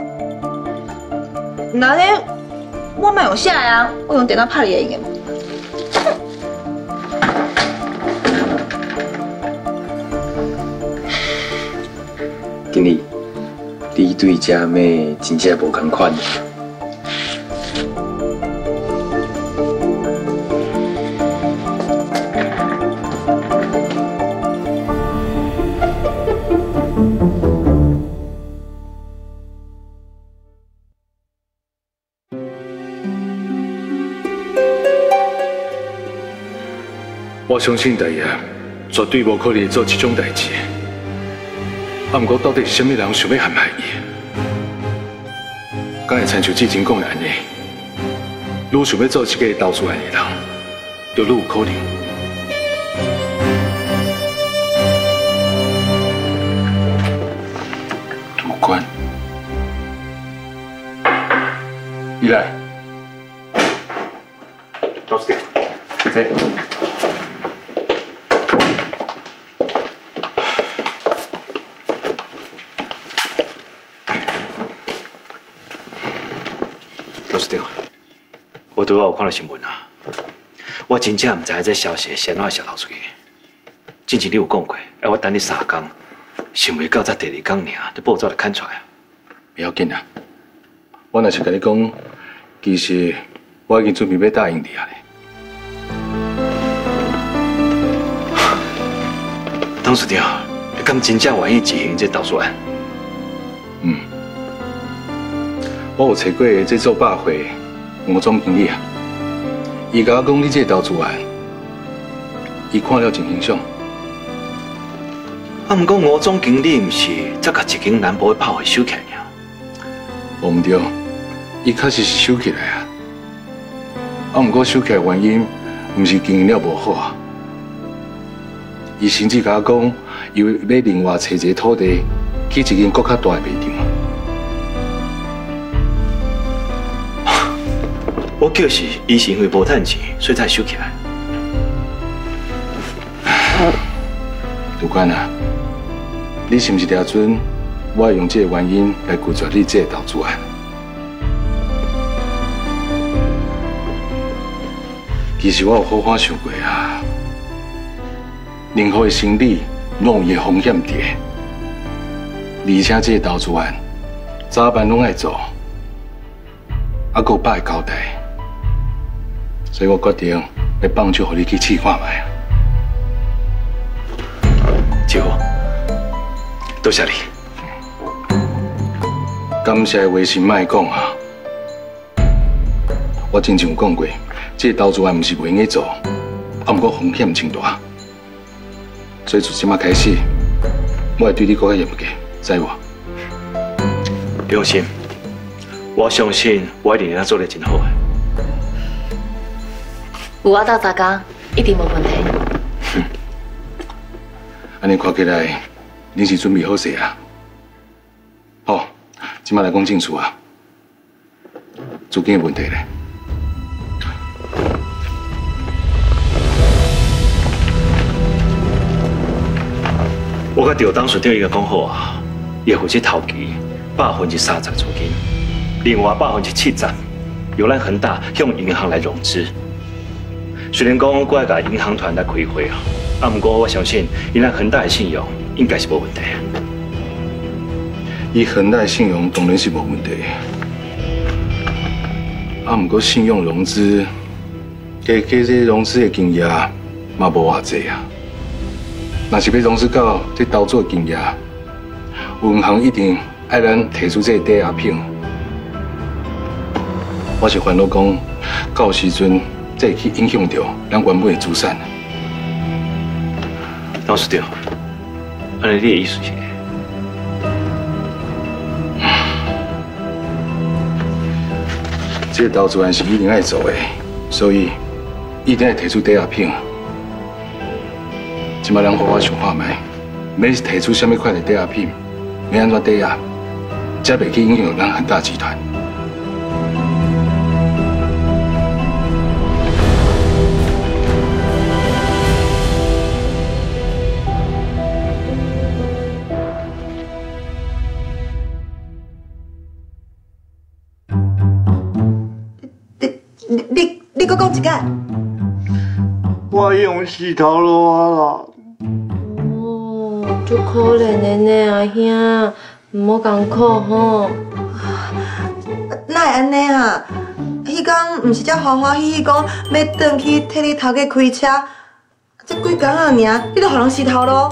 那咧，我嘛有写啊，我用电脑拍你的用。 经理，你对这妹真正无同款。 我相信大爷绝对无可能会做这种代志。啊，不过到底是什么人想要陷害伊？敢会亲像之前讲的安尼？愈想要做一个投资案的人，就愈有可能。主管，伊来， 老师，这。 老师长，我拄好有看到新闻啊，我真正唔知这消息是安怎泄露出去。之前你有讲过，哎，我等你三天，想袂到才第二天尔，这报纸就刊出来啊。 不要紧啊，我若是甲你讲，其实我已经准备要答应你啊咧。 董事长，你敢真正愿意执行这投诉案？ 嗯。我有找过这做百货吴总经理啊，伊甲我讲你这投资案，伊看了真欣赏。 啊，毋过吴总经理毋是才甲一间南部的百货收起来尔？ 无毋对，伊确实是收起来啊。啊，毋过收起来原因，毋是经营了无好啊。伊甚至甲我讲，伊要另外找一个土地去一间更较大的卖场。 我叫是，伊是因为无趁钱，所以才收起来。 主管啊，你是毋是抓准我用这个原因来拒绝你这个投资案？其实我有好好想过啊，任何的生意拢有伊的风险伫，而且这个投资案早晚拢爱做，还佫有百个交代。所以我决定要放手，让你去试看卖。 姐夫，多谢你。 感谢的话是莫讲啊！我真正有讲过，这个投资案不是袂用做，啊，不过风险真大。所以从今仔开始，我会对你更加严格，知无？ 你放心，我相信我一定会做得真好的。 有我斗三工，一定无问题。 嗯，安尼看起来，你是准备好势啊？好，今麦来讲正事啊，资金的问题咧。 我甲赵董事长已经讲好啊，伊负责头期百分之三十资金，另外百分之七十由咱恒大向银行来融资。虽然讲我要甲银行团来开会啊，啊，不过我相信以咱恒大的信用应该是无问题。 以恒大的信用当然是无问题，啊，不过信用融资，加加这融资的金额嘛无偌济啊。若是要融资到这投资的金额，银行一定爱咱提出这个抵押品。我是烦恼讲，到时阵。这会去影响到咱原本的资产。 董事长，安尼你的意思是？ 这个投资案是一定要做的，所以一定要提出抵押品。今麦人好好想看卖，要提出什么款的抵押品，要安怎抵押，才袂去影响咱恒大集团。 你你搁讲一个？ 我用死头路啊啦！ 哦，足可怜的呢，阿兄，唔好艰苦吼。 哪会安尼啊？迄天毋是才欢欢喜喜讲要转去替你头家开车，这几工仔尔，你就互人死头路？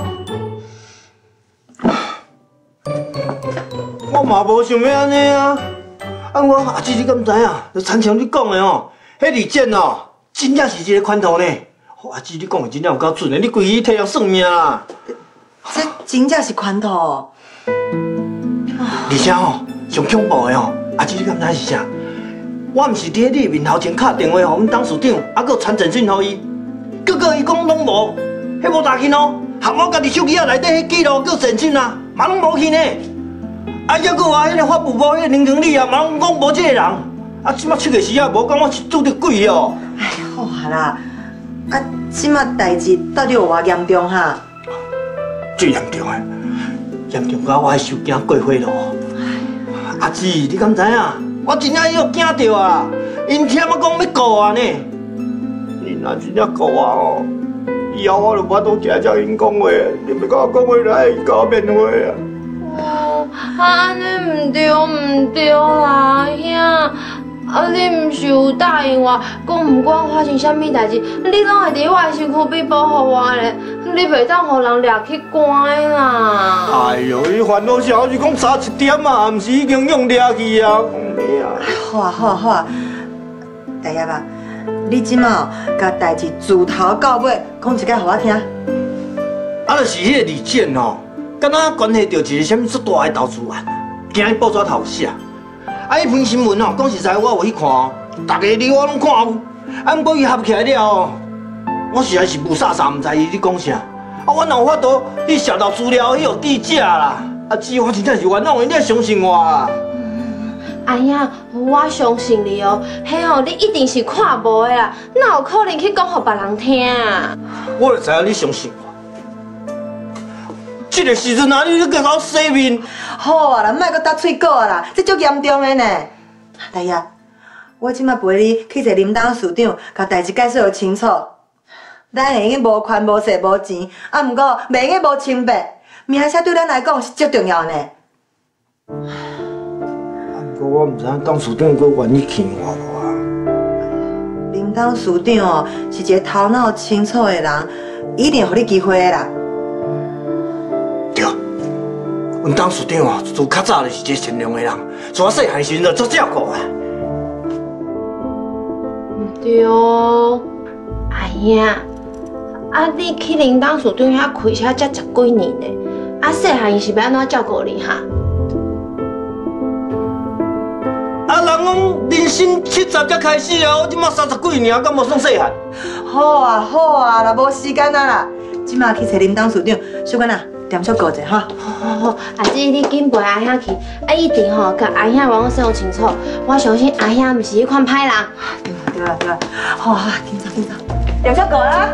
我嘛无想要安尼啊！啊，我阿姊你敢知影？就参像你讲的哦，迄李健哦，真正是一个款头呢。 阿姊，你讲的真正有够准的，你规日替人算命啦！ 这真正是款头哦。 而且吼，上恐怖的吼，阿姊你敢知是啥？我毋是伫你面头前敲电话互阮董事长，还佫传简讯互伊，结果伊讲拢无，迄无打去咯，含我家己手机仔内底迄记录佫简讯啊，嘛拢无去呢。啊，抑佫话迄个发布部迄个林经理啊，嘛拢讲无这个人。啊，即马七个时啊，无讲我是拄着鬼哦。 哎，好啊啦，啊，即马代志到底有偌严重哈？ 最严重的，严重到我还受惊过火咯。阿姊，你敢知影？我真正要惊到啊！因听我讲要告我呢。因若真正告我哦，以后我就无法度听照因讲话，你要甲我讲话来，甲我免话啊。 哦，啊，安尼唔对唔对啦，兄。啊，你唔是有答应我，讲唔管发生啥物代志，你拢会伫我的身躯边保护我咧，你袂当互人掠去关啦。 哎呦，你烦恼啥？我是讲差一点啊，毋是已经用掠去啊。 好啊好啊好啊，大爷吧，你即马甲代志自头到尾讲一解互我听。 啊，就是迄个李健哦，敢若关系到一个什么足大的投资案，今日报纸头写。啊！迄篇新闻哦，讲实在我有去看哦，大家离我拢看有。啊，不过伊合起来了哦，我实在是无啥啥，唔知伊咧讲啥。啊，我哪有法度去查到资料，迄个地假啦？啊，姊，我真正是冤枉的，你要相信我啊！ 哎呀，我相信你哦，迄吼你一定是看无的啦，哪有可能去讲互别人听啊？ 我就知影你相信我。这个时阵啊，你你给我洗面。 好啊啦，莫搁搭嘴角啦，这足严重的呢。大爷，我即马陪你去找林董事长，甲代志解释清楚。咱会用无权无势无钱，啊，毋过袂用无清白，名声对咱来讲是足重要呢。 啊，毋过我毋知影董事长佫愿意听我无啊？ 林董事长哦，是一个头脑清楚的人，一定互你机会的啦。 对，阮董事长哦，自较早就是一个善良的人，从我细汉时就做照顾啊。 对哦，哎呀，啊你去林董事长遐开车才十几年呢，啊细汉伊是要安怎照顾你哈？ 啊，人讲人生七十才开始啊，我即马三十几年，敢无算细汉？ 好啊好啊，啦无时间啊啦，即马去找林董事长，小娟啊。点小顾者哈， 好好好，阿姊你紧陪阿兄去，啊一定吼甲阿兄讲我说清楚，我相信阿兄毋是迄款歹人。 对啦对啦，好啊，紧走紧走，点小顾啦。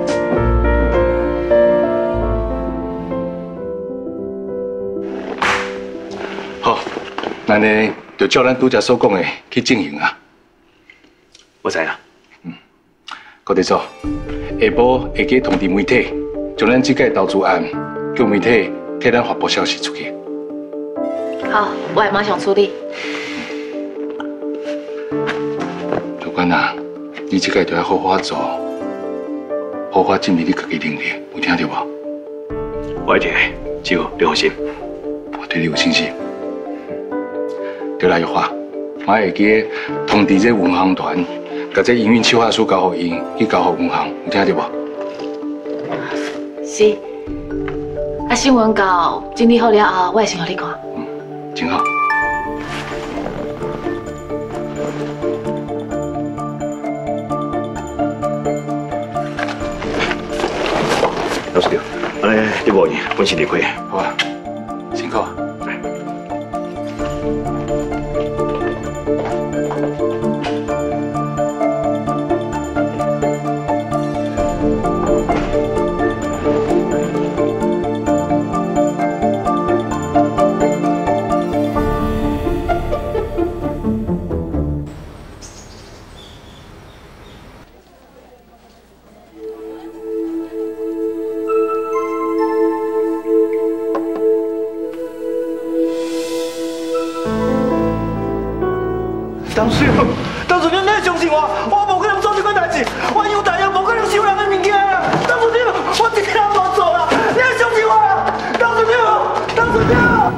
好，那呢就照咱拄则所讲的去进行啊。 我知啦。 嗯，高地组，下晡会记通知媒体，将咱即个投资案。叫媒体替咱发布消息出去。 好，我会马上处理。 主管啊，你这个就要好好做，好好尽力你自己能力，有听到无？ 我会听，只有你放心。 我对你有信心。对啦，玉华，我会记通知这运航团，把这营运计划书交给因，去交给银行，有听到无？ 是。啊，新闻稿整理好了后，我会先互你看。 嗯，真好。 老师长，安尼你无闲，本是离开。 好啊，辛苦啊。 董事长，董事长，你相信我，我无可能做这款代志，我有大爷无可能收人的物件啊！董事长，我一个人无做啦，你要相信我啊！董事长，董事长。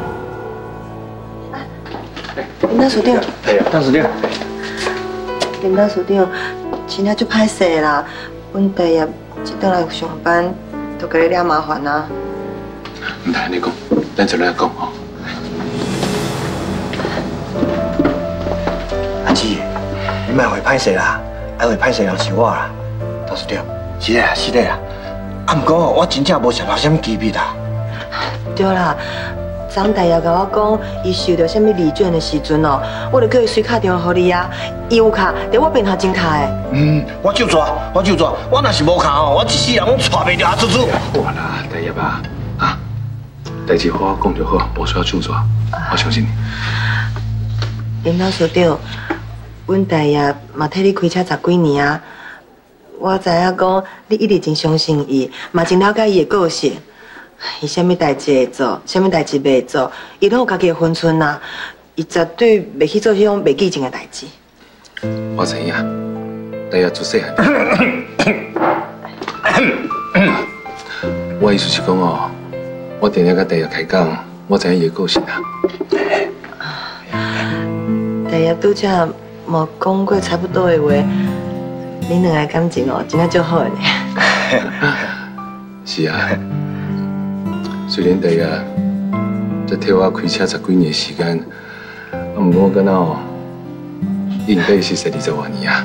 林董事长， 哎呀，董事长， 林董事长，真正足歹势啦！ 阮第日即倒来上班，都给你惹麻烦啊。 唔通安尼讲，咱就来讲吼。 阿姊，你莫会歹势啦，爱会歹势人是我啦。董事长，是的啦，是的啦。啊，毋过哦，我真正无想到什么机密啦。 对啦。 张大爷甲我讲，伊收到什么礼券的时阵哦，我就叫伊随卡电话给你啊。伊有卡，在我边头真卡的。 嗯，我就抓，我就抓。我若是无卡哦，我一世人拢娶袂着阿叔叔。 好啦，大爷吧，啊，代志好好讲就好，无需要就抓，我相信你。 林董事长，阮大爷嘛替你开车十几年啊，我知影讲你一直真相信伊，嘛真了解伊的个性。 伊啥物代志会做，啥物代志袂做，伊拢有家己的分寸呐。伊绝对袂去做迄种袂记情的代志。 我知影，大爷做细汉。我意思是讲哦，我定定甲大爷开讲，我知影伊的个性啊。 大爷拄则无讲过差不多的话，恁两个感情哦，真正足好呢。 是啊。 虽然大爷才替我开车十几年时间，啊，不过我感觉哦，应该是十二十多年啊。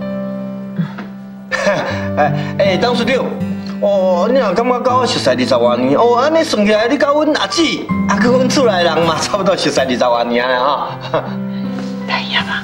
哎哎，董事长，哦，你若感觉甲我熟识二十多年，哦，安尼算起来，你甲阮阿姊，啊，佮阮厝内人嘛，差不多熟识二十多年了吼。 大爷吧。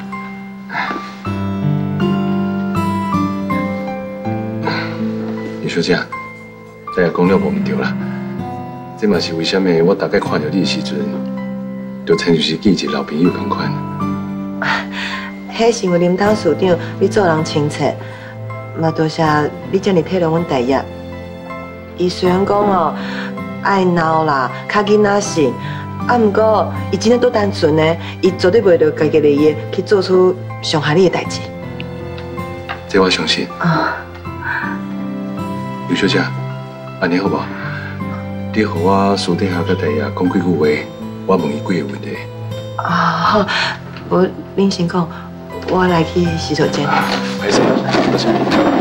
李小姐，大爷讲了无毋对啦。 这嘛是为什么我大概看到你的时阵，就亲像是见一个老朋友同款。 迄是因为林董事长你做人清澈，嘛多谢你这么体谅阮大爷。伊虽然讲哦爱闹啦，较囡仔性，啊，毋过伊真正多单纯呢，伊绝对袂着家己利益去做出伤害你的代志。 这我相信。啊，刘小姐，安尼好无？ 你和我私底下甲大爷讲几句话，我问伊几个问题。 啊好，我恁先讲，我来去洗手间。 歹势，多谢。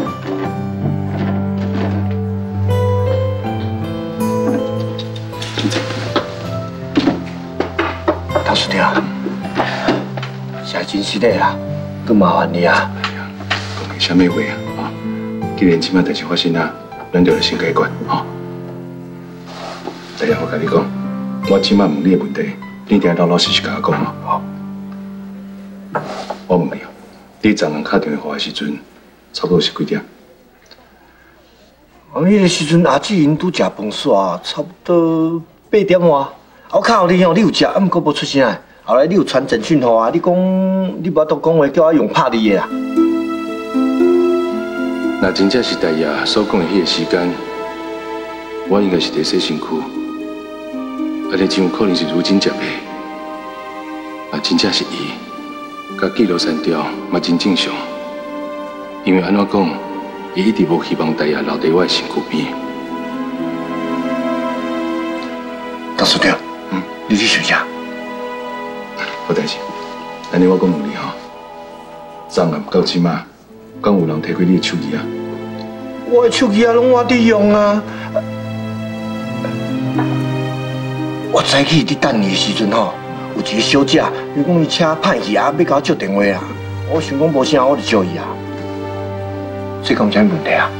董事长，真真实的啦，都麻烦你啊。 讲个啥物话啊？啊，既然即摆代志发生啊，咱就来先解决啊。 大爷，我甲你讲，我即摆问你的问题，你一定要老老实实甲我讲哦。好。我问你哦，你昨昏打电话的时阵，差不多是几点？ 啊，迄个时阵阿姊因拄食饭煞，差不多八点外。我靠你哦，你有食，啊，毋过无出声的。后来你有传简讯互我，你讲你无法度讲话，叫我用拍你的啦。 那真正是大爷所讲的迄个时间，我应该是伫洗身躯。 啊！你真有可能是如今接的，啊，真正是伊，甲记录删掉嘛真正常。因为安怎讲，伊一直无希望大爷留伫我的身躯边。 董事长，嗯，你去想啥？ 好代志，安尼我讲问你吼，昨暗到即马，敢有人摕过你的手机啊？ 我的手机啊，拢我伫用啊。 我早起伫等你的时阵吼，有一个小姐，伊讲伊车歹去啊，要甲我接电话啦。我想讲无啥，我就接伊啊。这讲啥问题啊？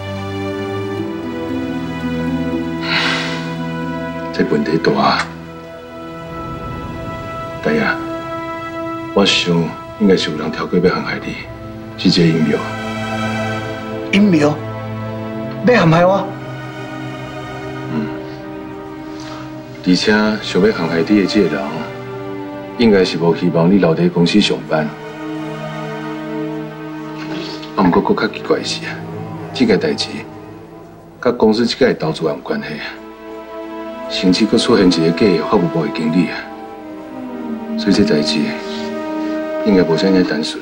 这问题大啊！大爷，我想应该是有人跳过要陷害你，是这个阴谋。 阴谋？要陷害我？ 而且想要陷害你的这个人，应该是无希望你留在公司上班。啊，不过搁较奇怪的是啊，这件代志，甲公司这个投资有关系，甚至搁出现一个假的法务部的经理啊，所以这代志应该无啥尔单纯。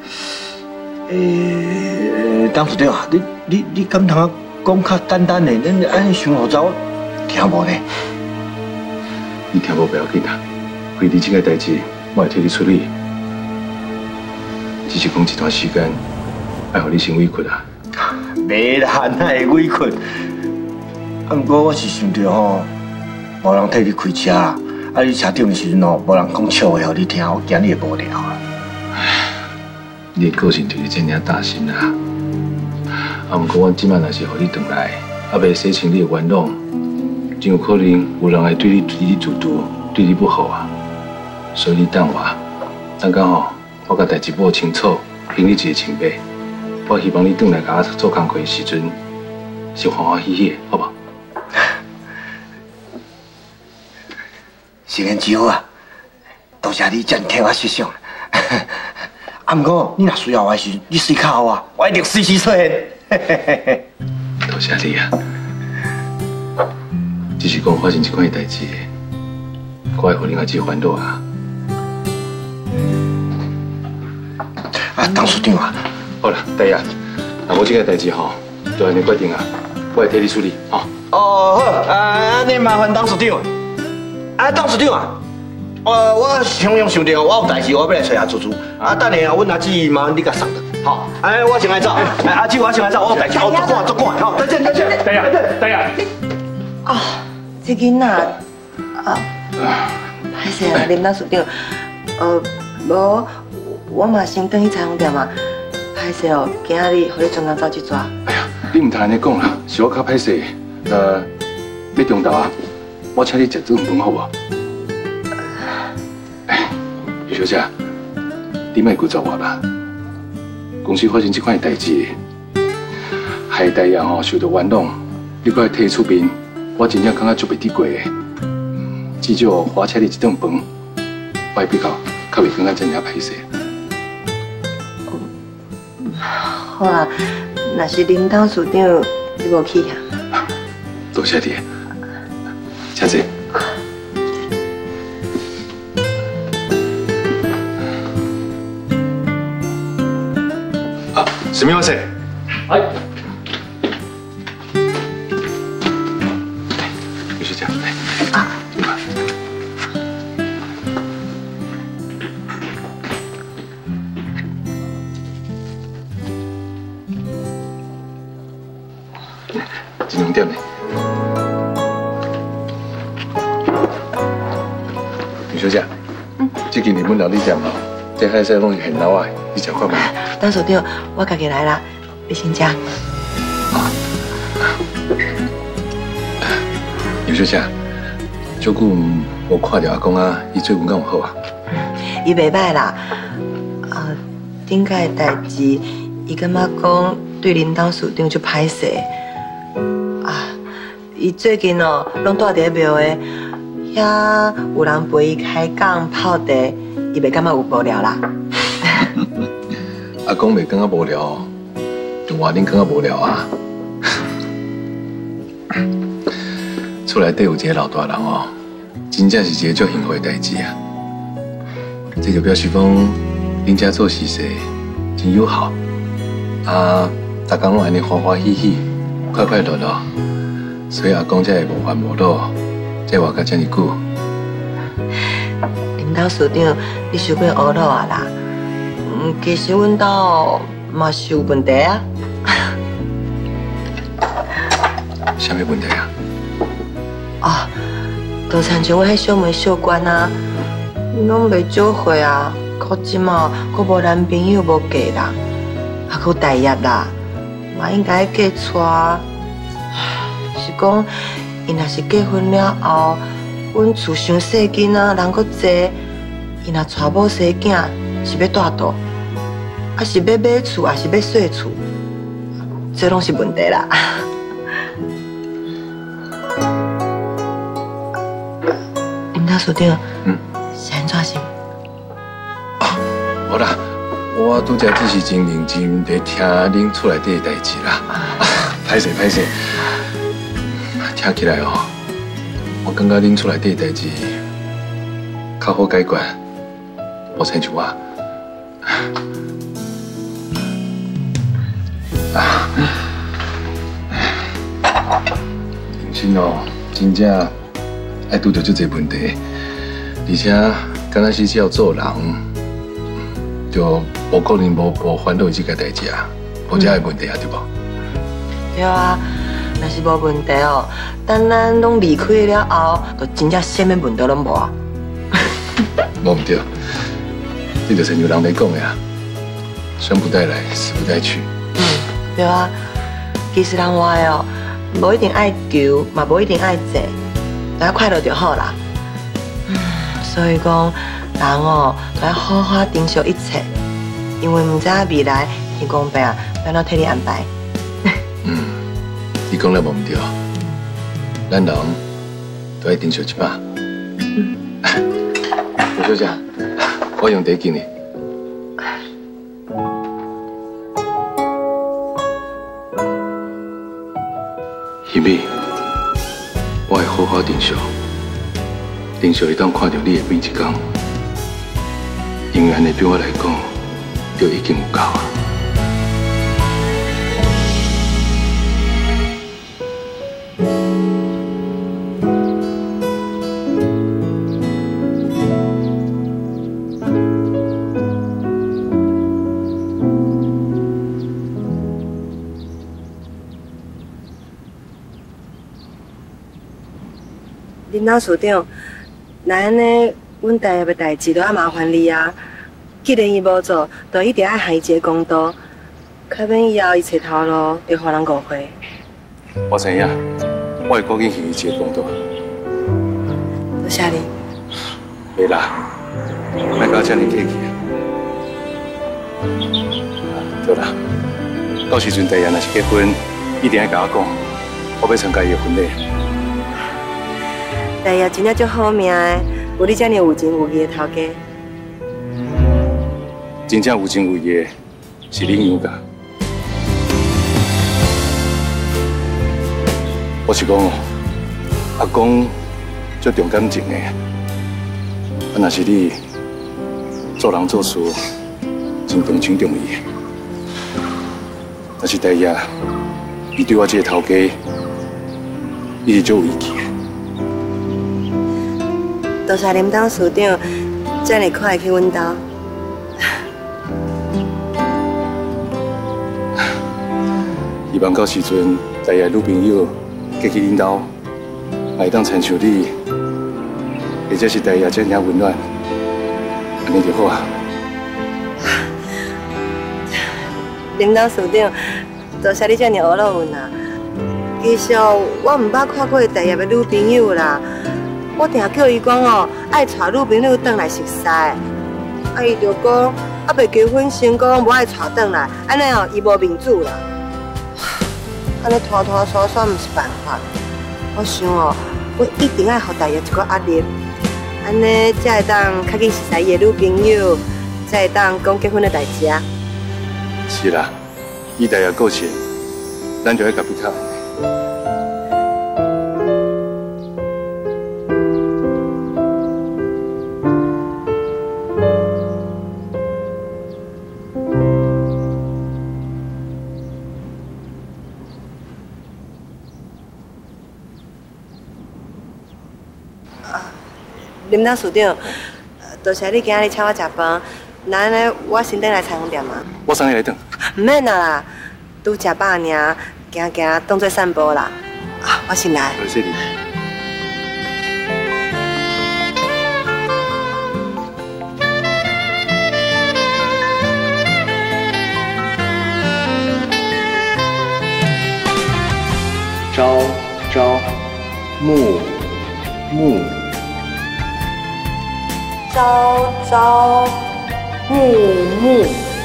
诶，董事长啊，你你你敢通讲较简单的？恁安尼想复杂，我听无呢。 你听无不要紧啦，非你这个代志，我会替你处理。只是讲一段时间，爱互你先委屈啊。 袂啦，哪会委屈？啊，不过我是想着吼，无人替你开车啦。啊，你车顶的时阵哦，无人讲笑话互你听，我惊你会无聊啊。 你的个性就是这样大心啦。啊，不过我即摆若是互你转来，啊，未洗清你的冤枉，真有可能有人会对你对你自毒，对你不好啊。所以你等我，等到吼，我甲代志摸清楚，评你一个清白。我希望你转来甲我做工课的时阵，是欢欢喜喜的，好不好？ 是安真好啊！多谢你这样替我设想。啊，不过你若需要我时，你随靠我，我一定随时出现。 多谢你啊！只是讲发生这款的代志，我会互另外一个烦恼啊。 啊，董事长啊！ 好了，大爷，那我这个代志吼，就安尼决定啊，我会替你处理，吼。 哦，好，啊，安尼麻烦董事长。啊，董事长啊，我我常常想着我有代志，我要来找阿猪猪。啊，等下啊，阮阿姊麻烦你甲送的。好，哎，我先来走。哎，阿姊，我先来走，我有代志，我做赶做赶。好，再见再见。 等下等下。 哦，这囡仔啊，歹势啊，林董事长，呃，无，我嘛先转去裁缝店嘛。歹势哦，今仔日互你专工走一抓。 哎呀，你唔通安尼讲啦，是我较歹势。呃，要中昼啊。我请你食这顿饭好不好？哎，余小姐，你莫顾着我啦。公司发生这款代志，害大爷吼受到冤枉，你搁来替出面，我真正感觉足袂得过的。至少我请你一顿饭，我比较较袂感觉真正歹势。 好啊，若是林董事长你无去呀？ 多谢你。小姐，啊，すみません。はい。余小姐，来。啊。几两点呢？小姐，这间日本料理店哦，这海鲜拢是现捞的，你食看无？ 董事长，我家己来啦，你先食。 尤小姐，久久无看到阿公啊，伊最近敢有好啊？ 伊袂歹啦，啊，顶届的代志，伊感觉讲对林董事长就歹势，啊，伊最近哦，拢住伫庙的。遐有人陪伊开讲泡茶，伊袂感觉有无聊啦。 阿公袂感觉无聊，就话恁感觉无聊啊。厝内底有一个老大人哦，真正是一个足幸福的代志啊。这就表示讲，恁家做事势真友好，啊，大家拢安尼欢欢喜喜、快快乐乐，所以阿公才会无烦无恼。这活到这么久， 林董事长，你伤过懊恼啊啦？嗯，其实阮家嘛是有问题啊。 什么问题啊？ 啊，就亲像我迄小妹小官啊，拢袂少岁啊，可即嘛，佫无男朋友，无嫁人，还佫待业啦，嘛应该嫁娶。是讲。伊若是结婚了后，阮厝伤细囡仔，人佫济，伊若娶某生囝，是要带倒，还是要买厝，还是要洗厝，这拢是问题啦。林大叔长，嗯，是安怎是？ 啊，无啦，我拄则只是真认真在听恁厝内底的代志啦。歹势歹势。听起来哦，我感觉恁厝内底的代志较好解决，无亲像我。啊，人生哦，真正爱拄到这侪问题，而且敢若是只要做人，就无可能无无烦恼这个代志啊，无这个问题啊，对无？ 对啊，若是无问题哦，等咱拢离开了后，就真正什么问题拢无啊。 无唔对，你就亲像人咧讲的啊，生不带来，死不带去。 嗯，对啊。其实人话哦，无一定爱求，嘛无一定爱坐，只要快乐就好啦。嗯，所以讲人哦，都要好好珍惜一切，因为唔知影未来天公伯啊，要怎替你安排。 嗯，你讲了无唔对，咱人都要珍惜一把。嗯。吴小姐，我用茶敬你。希美，我会好好珍惜，珍惜会当看到你的每一天，因为安尼对我来讲，就已经有够啊。 林老署长，那安尼，阮大爷的代志都要麻烦你啊。既然伊无做，就一定要还伊一个公道，可免以后伊找头路，会互人误会。 我知影，我会赶紧去伊一个公道。 多谢你。 袂啦，莫搞遮尔客气啊。对啦，到时阵大爷若是结婚，一定要甲我讲，我要参加伊的婚礼。 大爷真正足好命的，有你遮尔有情有义的头家。 真正有情有义的是恁杨家。我是讲，阿公足重感情的，啊，若是你做人做事真重情重义，但是大爷，伊对我这个头家，伊是足有义气的。多谢林董事长，这么快去阮家。希望到时阵，大爷女朋友嫁去恁家，会当亲像你，或者是大爷这样温暖，安尼就好啊。林董事长，多谢你这样学老运啊。其实我唔捌看过大爷的女朋友啦。我定叫伊讲哦，爱带女朋友转来熟悉，啊伊就讲啊未结婚先讲无爱带转来，安尼哦伊无面子啦。安尼拖拖耍耍唔是办法，我想哦，我一定要互大爷一个压力，安尼才会当较紧熟悉伊的女朋友，才会当讲结婚的代志啊。是啦，以大爷个性，咱就要甲比较。林董事长，多谢你今日请我食饭，那安尼我先转来菜饭店嘛。我送你来等。唔免啦，拄食饱尔，行行当作散步啦。啊，我先来。谢谢你。 朝朝暮暮。 朝朝暮暮。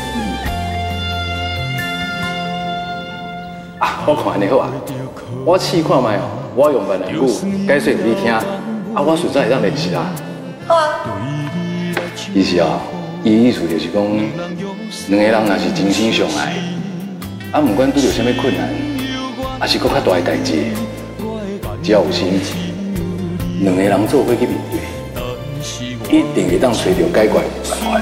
啊，我看安尼好啊，我试看卖哦，我用闽南语解说给你听，啊，我顺便会当练习啦。 好啊。 意思啊，伊意思就是讲，两个人若是真心相爱，啊，不管拄到什么困难，还是搁较大的代志，只要有心，两个人做伙去面对。一定会当找到解决办法。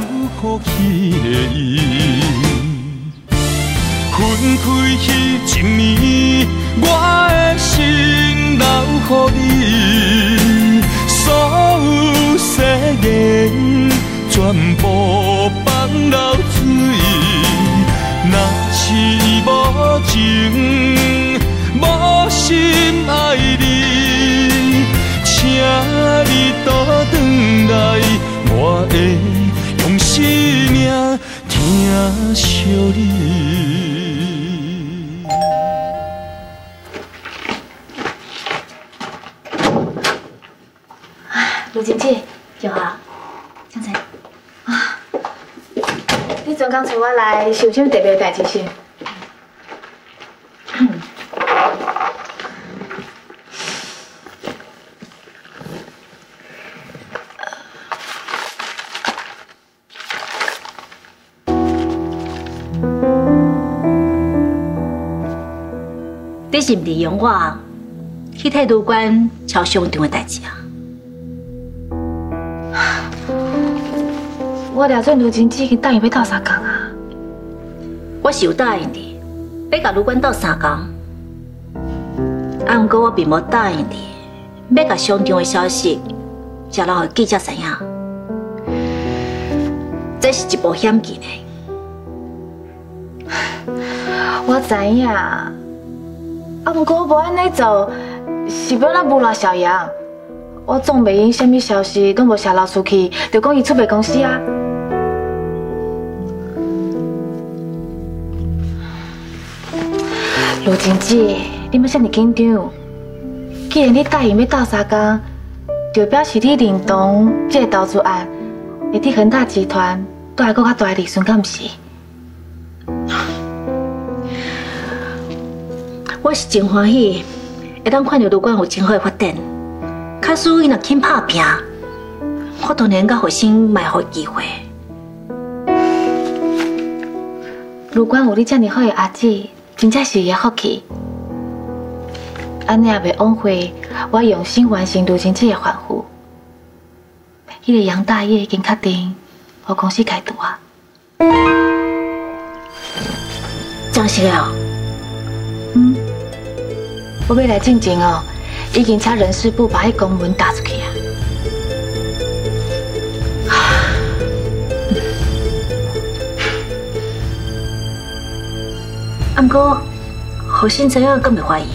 分开迄一暝，我的心留予你，所有誓言全部放流水。若是无情， 你。 卢姐姐， 就好，江仔。 啊，你昨刚找我来是有啥物特别的代志是？ 你是唔利用我去替卢官超上场的代志啊？ 我了解卢经理已经答应要斗三工啊。 我是有答应你，要甲卢官斗三工，啊，不过我并无答应你，要甲上场的消息交落给记者知影。这是一部险棋呢。 我知影，啊，不过我无安尼做，是要咱无赖小杨。我总袂用啥物消息拢无泄露出去，就讲伊出卖公司啊。卢经理，你莫遐尼紧张。既然你答应要斗三工，就表示你认同这个投资案会替恒大集团带来更较大的利润，敢毋是？ 我是真欢喜，会当看到卢官有真好的发展。假使伊若肯拍拼，我当然甲后生卖好机会。 卢官有你这么好的阿姊，真正是伊的福气。安尼也袂枉费我用心完成卢经理的欢呼。迄个杨大爷已经确定我公司开除啊。 真是了。 嗯，我要来进前哦，已经请人事部把迄公文打出去啊。啊，不过后生知影，敢袂怀疑？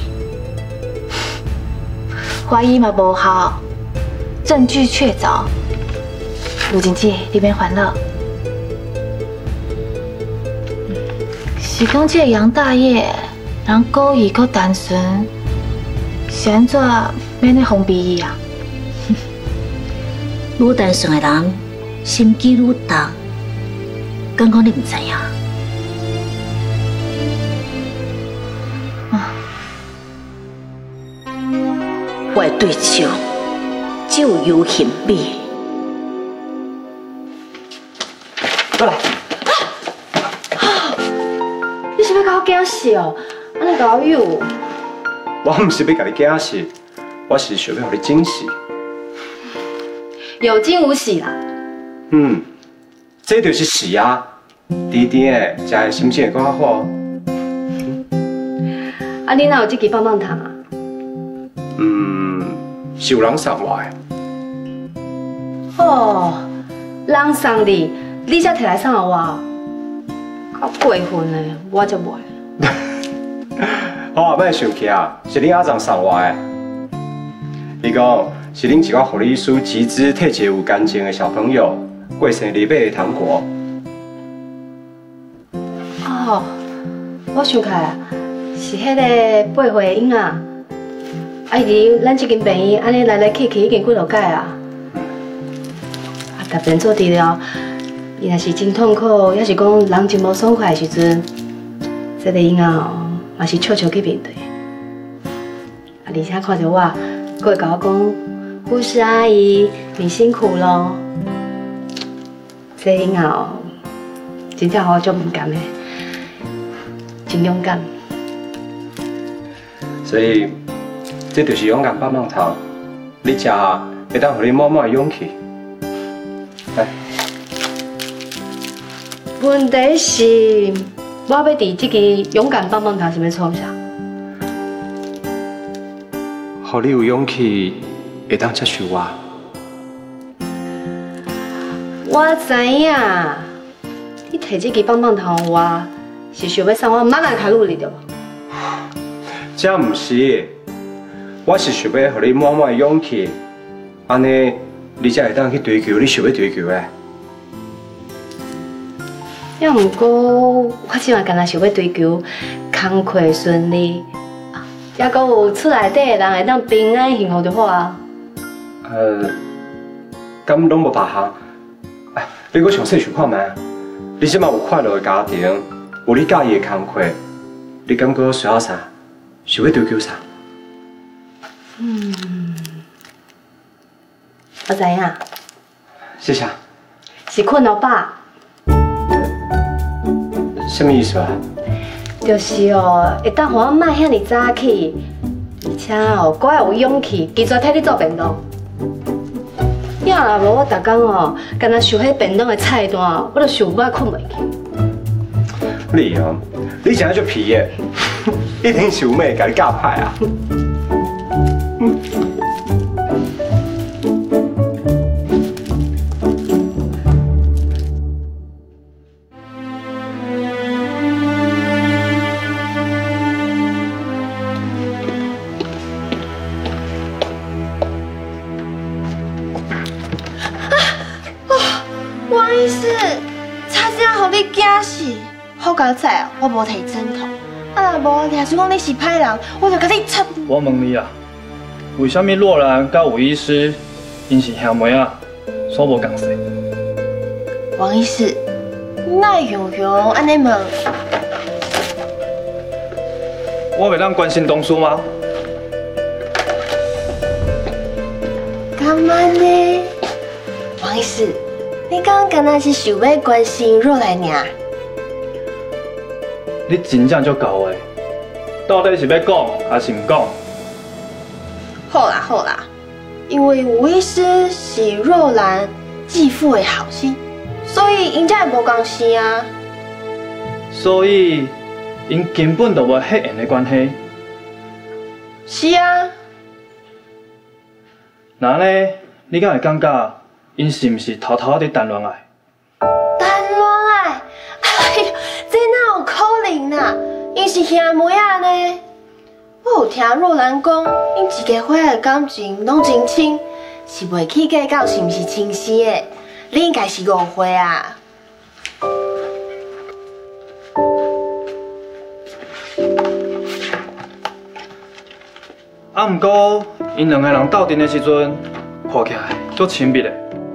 怀疑嘛无效，证据确凿。卢经理，你免烦恼。是讲这杨大爷人故意搁单纯，是安怎免咧封闭伊啊？ 愈单纯的人，心机愈重，敢讲你唔知影？我的对手只有游行比。 过来。你是要甲我惊死哦？安尼甲我有？ 我唔是要甲你惊死，我是想要互你惊喜。 有惊无喜啦。 嗯，这就是喜啊！甜甜的，食的心情会更较好。 啊，你哪有这支棒棒糖啊？ 嗯，是有人送我的。 哦，人送你，你才摕来送我哦？较过分的，我才袂。 好啊，莫生气啊，是恁阿丈送我的。伊讲是恁一个护理师集资摕一个有感情的小朋友过生日买的糖果。 哦，我想起来啊，是迄个八岁的婴仔。啊，伊伫咱这间病院安尼来来去去已经几落届啊。啊，特别做治疗，伊若是真痛苦，也是讲人真无爽快的时阵，这个婴仔哦，嘛是笑笑去面对。啊，而且看着我，佫会甲我讲，护士阿姨，你辛苦咯。这个婴仔哦，真正互我足敏感的，真勇敢。 所以。这就是勇敢棒棒糖，你吃会当互你满满的勇气。来， 问题是，我要伫这个勇敢棒棒糖是要创啥？ 互你有勇气会当接受我。 我知影，你摕这个棒棒糖予我，是想要送我慢慢开努力对无？ 这唔是。我是想要互你满满的勇气，安尼你才会当去追求你想要追求的。 要毋过我即马干那想要追求工课顺利，也阁有厝内底的人会当平安幸福就好啊。 呃，咁拢无别项。哎，你阁详细想看觅，你即马有快乐的家庭，有你喜意的工课，你感觉需要啥？想要追求啥？ 嗯，我知影。 是啥？ 是困老爸。 什么意思啊？ 就是哦，会当互我莫遐尼早起，而且哦，我也有勇气，拒绝替你做便当。要若无我逐工哦，干那想迄便当的菜单，我就想我困袂去。 你哦，你真就皮的，一定是有妹甲你教歹啊。 王医师，差点互你惊死！好佳在哦，我无摕枕头。啊，若无，若是讲你是歹人，我就甲你插。 我问你啊，为什么若兰甲吴医师因是兄妹啊，所无共姓？ 王医师，那洋洋安尼问， 我袂当关心同事吗？ 干嘛呢？王医师，你刚刚敢若是想要关心若兰尔？ 你真正足够的，到底是要讲还是唔讲？ 好啦好啦，因为吴医师是若兰继父的后生，所以因才会无共姓啊。 所以因根本就无血缘的关系。 是啊。 那呢，你敢会感觉因是毋是偷偷伫谈恋爱？ 谈恋爱？哎呦，这哪有可能啊？因是兄妹啊呢。我有听若兰讲，因一家伙的感情拢真深，是袂去计较是毋是亲生的。你应该是误会啊。 啊，毋过因两个人斗阵的时阵，看起来足亲密的。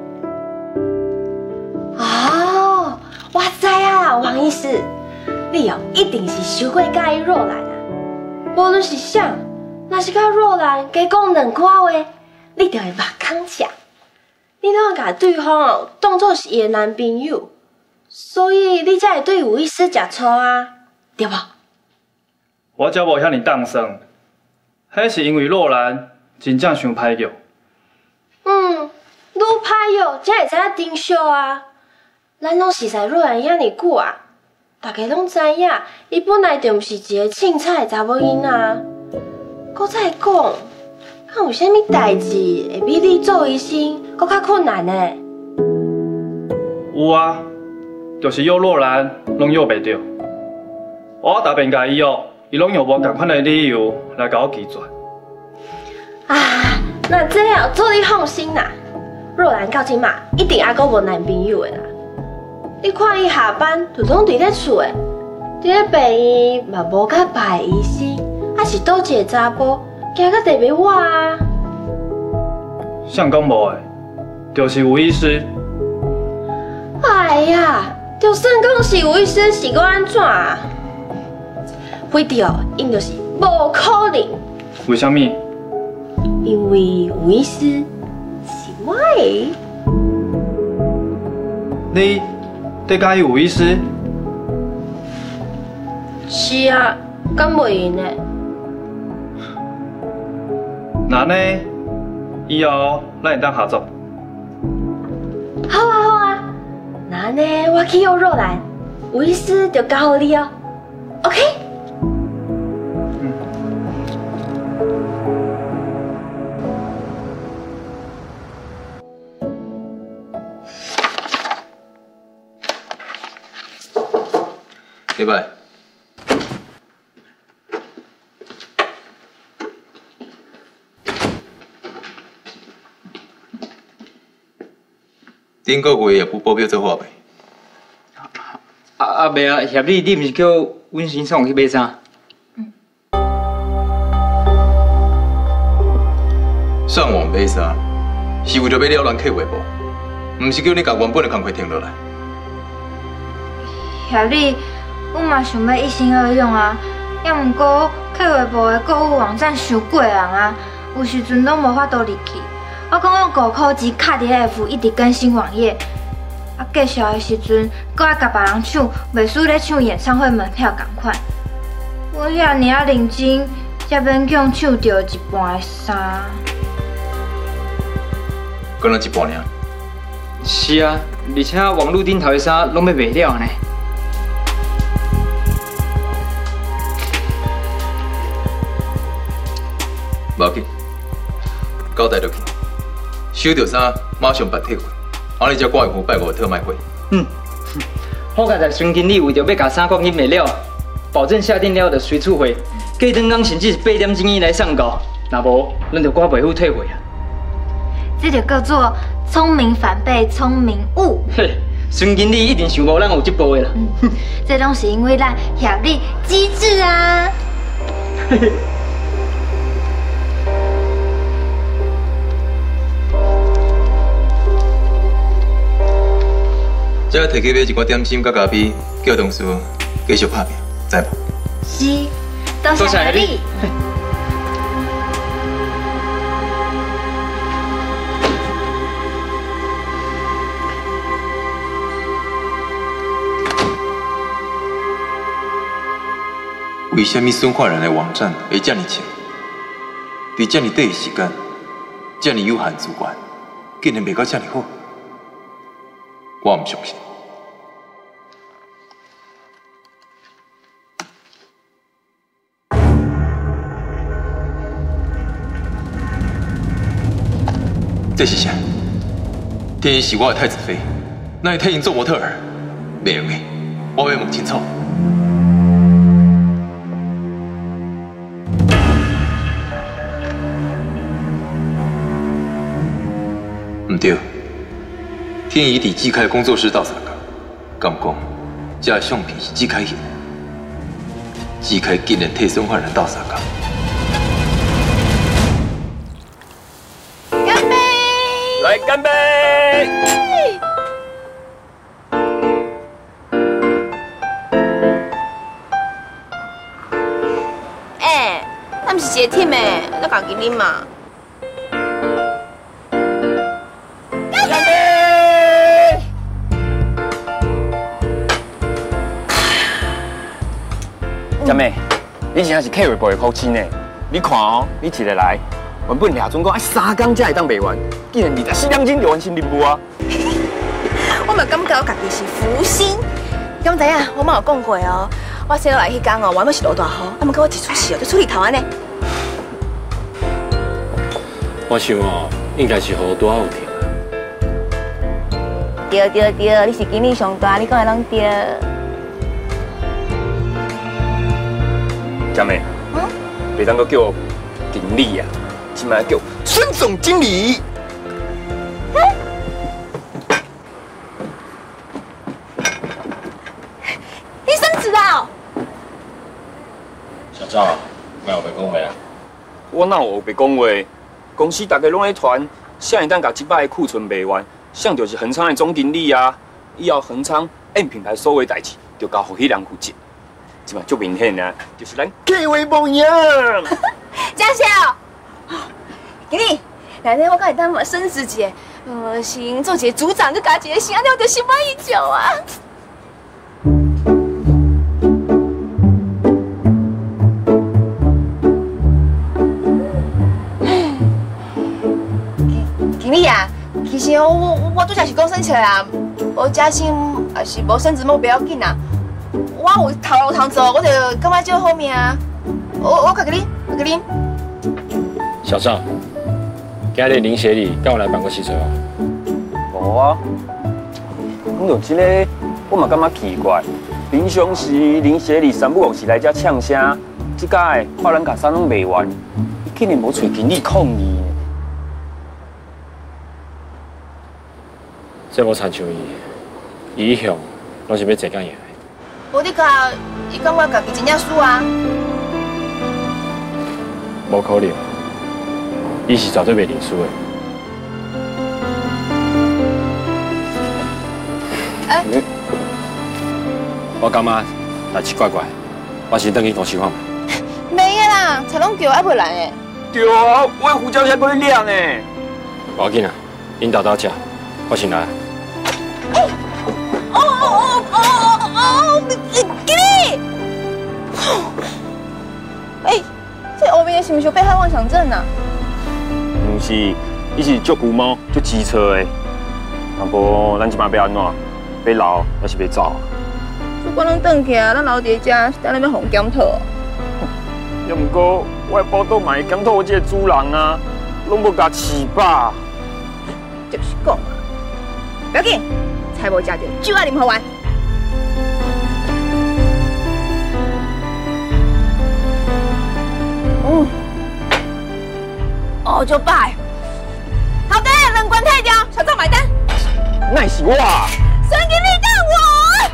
哦，我知啊，王医师，你哦一定是伤过介意若兰啊。无论是啥，若是甲若兰加讲两句话，你就会目孔赤。你拢甲对方哦当作是伊的男朋友，所以你才会对吴医师食醋啊，对无？ 我才无遐尼当算，迄是因为若兰真正伤歹叫。 嗯，愈歹药才会知影珍惜啊。咱拢熟悉若兰遐尼久啊，大家拢知影，伊本来就毋是一个凊彩的查某囡仔。搁再讲，敢有啥物代志会比你做医生搁较困难呢？ 有啊，就是约若兰拢约袂着。我大便甲伊约，伊拢用无同款的理由来甲我拒绝。 啊，那这样做你放心啦。若兰到即马一定还阁无男朋友的啦。你看伊下班就拢伫咧厝的，伫咧病院嘛无甲拜医生，还是倒一个查甫，惊甲特别我啊。 谁讲无的？就是吴医师。 哎呀，就算讲是吴医师，是搁安怎啊？非着，因就是无可能。 为什么？ 因为吴医师是我的。 你得介意吴医师？ 是啊，敢袂用呢？ 那呢？以后咱会当合作。 好啊好啊，那呢我去约若兰，吴医师就交互你哦。OK？ 礼拜。顶个月也不报表做话袂？ 阿伯啊，协理，你毋是叫阮先送去买衫？ 上网买衫，是为着要了咱客户无，毋是叫你把原本的工课停落来。 协理，阮嘛想要一心二用啊，要毋过客户部的购物网站伤过人啊，有时阵拢无法度入去。我讲用五块钱卡伫 F 一直更新网页，啊，介绍的时阵，搁爱甲别人抢，袂输咧抢演唱会门票共款。我遐尔啊认真，才勉强抢到一半的衫。 敢若一半尔？ 是啊，而且网络顶头的衫拢要卖了呢。 无要紧，交代落去，收到衫马上办退货，安尼才我会付拜五的特卖会。 嗯，好佳在孙经理为着要甲衫供应卖了，保证下定了就随处回，隔顿工甚至是八点钟以来上稿，若无咱就赶袂赴退货啊。 这就叫做聪明反被聪明误。 嘿，孙经理一定想无咱有这步的啦。 嗯，这拢是因为咱协理机智啊。 嘿嘿。 再摕去买一寡点心甲咖啡，叫同事继续拍拼，知无？ 是，多谢协理。 为什么孙焕然的网站会这么强？在这么短的时间，这么有限资源，竟然卖到这么好，我唔相信。这是啥？天一是我的太子妃，那会替因做模特儿？袂用的，我要问清楚。唔对，天一伫季开工作室斗相共，敢讲这相片是季开翕？季开竟然替孙焕然斗相共。 来干杯！ 哎，咱毋是一个 team 诶，咱家己啉嘛。干杯！ 姐妹，你真正是客户部的福星呢！你看哦，你一日来。原本俩总讲爱三工才会当卖完，竟然二十四点钟就完成任务啊！ 我嘛感觉我家己是福星，敢知影？我嘛有讲过哦，我生落来迄天哦，原本是落大雨，啊，毋过我一出事哦，就出日头安尼。 我想哦，应该是雨多有停啊。 对对对，你是今日上大，你讲的拢对。 姐妹，嗯，袂当阁叫我经理啊！今麦叫孙总经理。 你升职了？ 小赵，莫有白讲话啊！ 我哪有白讲话？公司大家拢在传，谁会当甲即摆的库存卖完？谁就是恒昌的总经理啊！以后恒昌按品牌所有代志，就交互迄人负责。即摆足明显啊，就是咱客户无样。 嘉孝。经理，内底我甲你当嘛升职一个，呃，先做一个组长，佮加一个声，了就心满意足啊。经理啊，其实我我我拄则是讲升起来啊，无加薪也是无升职冇不要紧啊。我有头路通做，我就感觉就好命啊。我我甲你，我甲你。 小赵。今日林协理跟我来办公室做啊？ 无啊，讲到这个，我嘛感觉奇怪。平常时林协理三不五时来遮呛声，这届看咱甲衫拢卖完，伊竟然无找经理抗议。 这无参像伊，伊一向拢是要坐干赢的。 无你甲伊感觉家己真正输啊？ 无可能，伊是绝对袂认输的。 哎、 欸，我感觉代志怪怪，我先等去公司看。 没个啦，菜拢叫还袂来诶。 对啊，我的胡椒才可以亮呢。 无要紧啊，因豆豆食，我先来。 哦哦哦哦哦哦！给你。哎，这后面是毋是有被害妄想症啊？ 不是，伊是足牛毛、足机车的。啊无，咱即摆要安怎？要留还是要走？ 主管拢转去啊，咱留伫遮是等你要互检讨。 要毋过，我的报道嘛会检讨我这个主人啊，拢无甲饲饱。 就是讲啊，不要紧，菜无食着，酒爱啉好完。嗯，哦，就拜。好的，两罐退掉，小赵买单。 那是我。 谁给你当我？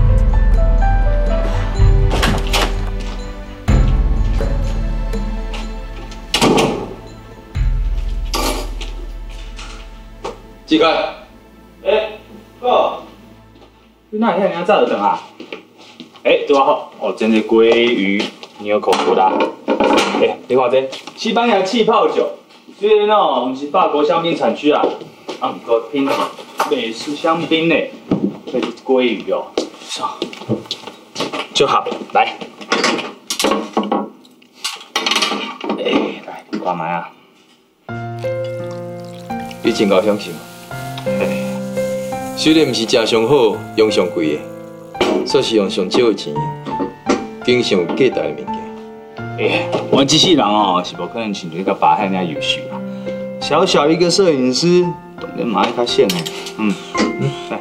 志凯， 哎，哥，你哪会遐尔早就等啊？哎，对我好，哦，真是鲑鱼牛口福啦。哎，你看这西班牙气泡酒，虽然哦，不是法国香槟产区啊，啊，不过品美式香槟呢，这是鲑鱼哦，就好，来，哎，来，看卖啊， 你真够享受。虽然毋是食上好、用上贵的，煞是用上少的钱，经常有价值的物件。 哎，我这世人哦，是无可能像你个爸遐尔优秀啦。小小一个摄影师，当然嘛爱较省的。嗯嗯，来，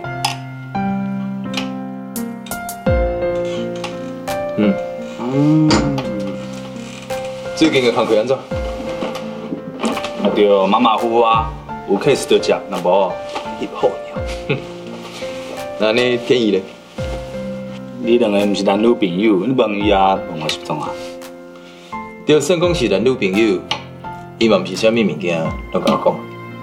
嗯嗯，最近的工课安怎？ 啊对，马马虎虎啊，有 case 就接，若无翕好尔。 那呢，天意咧？ 你两个毋是男女朋友，你问伊啊，问我是怎啊？ 就算讲是男女朋友，伊嘛毋是啥物物件拢甲我讲。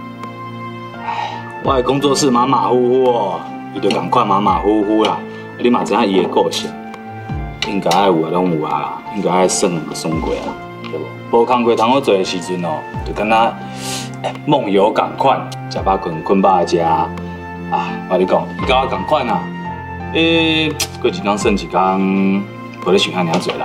我的工作室马马虎虎哦，伊就共款马马虎虎啦。你嘛知影伊的个性，应该爱有的拢有啊啦，应该爱耍嘛耍过啊，对无？无工课通好做的时阵哦，就敢若梦游共款，食饱困，困饱食。啊，我你讲，伊甲我共款啊，诶，过一天算一天，无咧想遐尔济啦。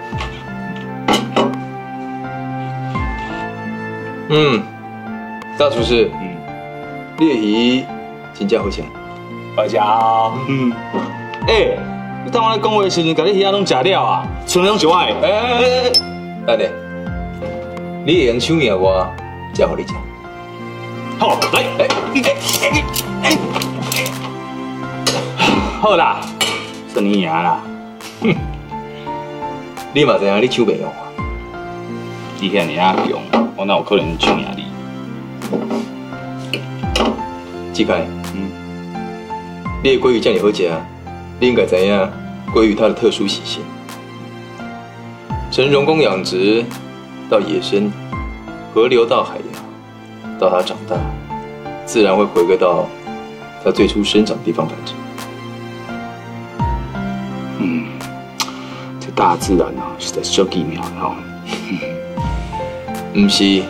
嗯，大厨师，嗯，你的鱼真正好吃。 好食哦。嗯。诶，你当我咧讲话的时阵，甲你鱼仔拢食了啊，剩拢是我的。诶诶诶， 安尼，你会用手命我食互你食。 好，来，来，哎，好啦，算你赢啦。哼， 你嘛知影你手袂用啊？ 你遐尔啊强，我哪有可能手赢你？ 志凯，嗯，你的鲑鱼这么好吃，你应该知影鲑鱼它的特殊习性，从人工养殖到野生，河流到海洋，到它长大，自然会回归到它最初生长的地方繁殖。 嗯，这大自然啊，实在是足奇妙的吼。 唔是，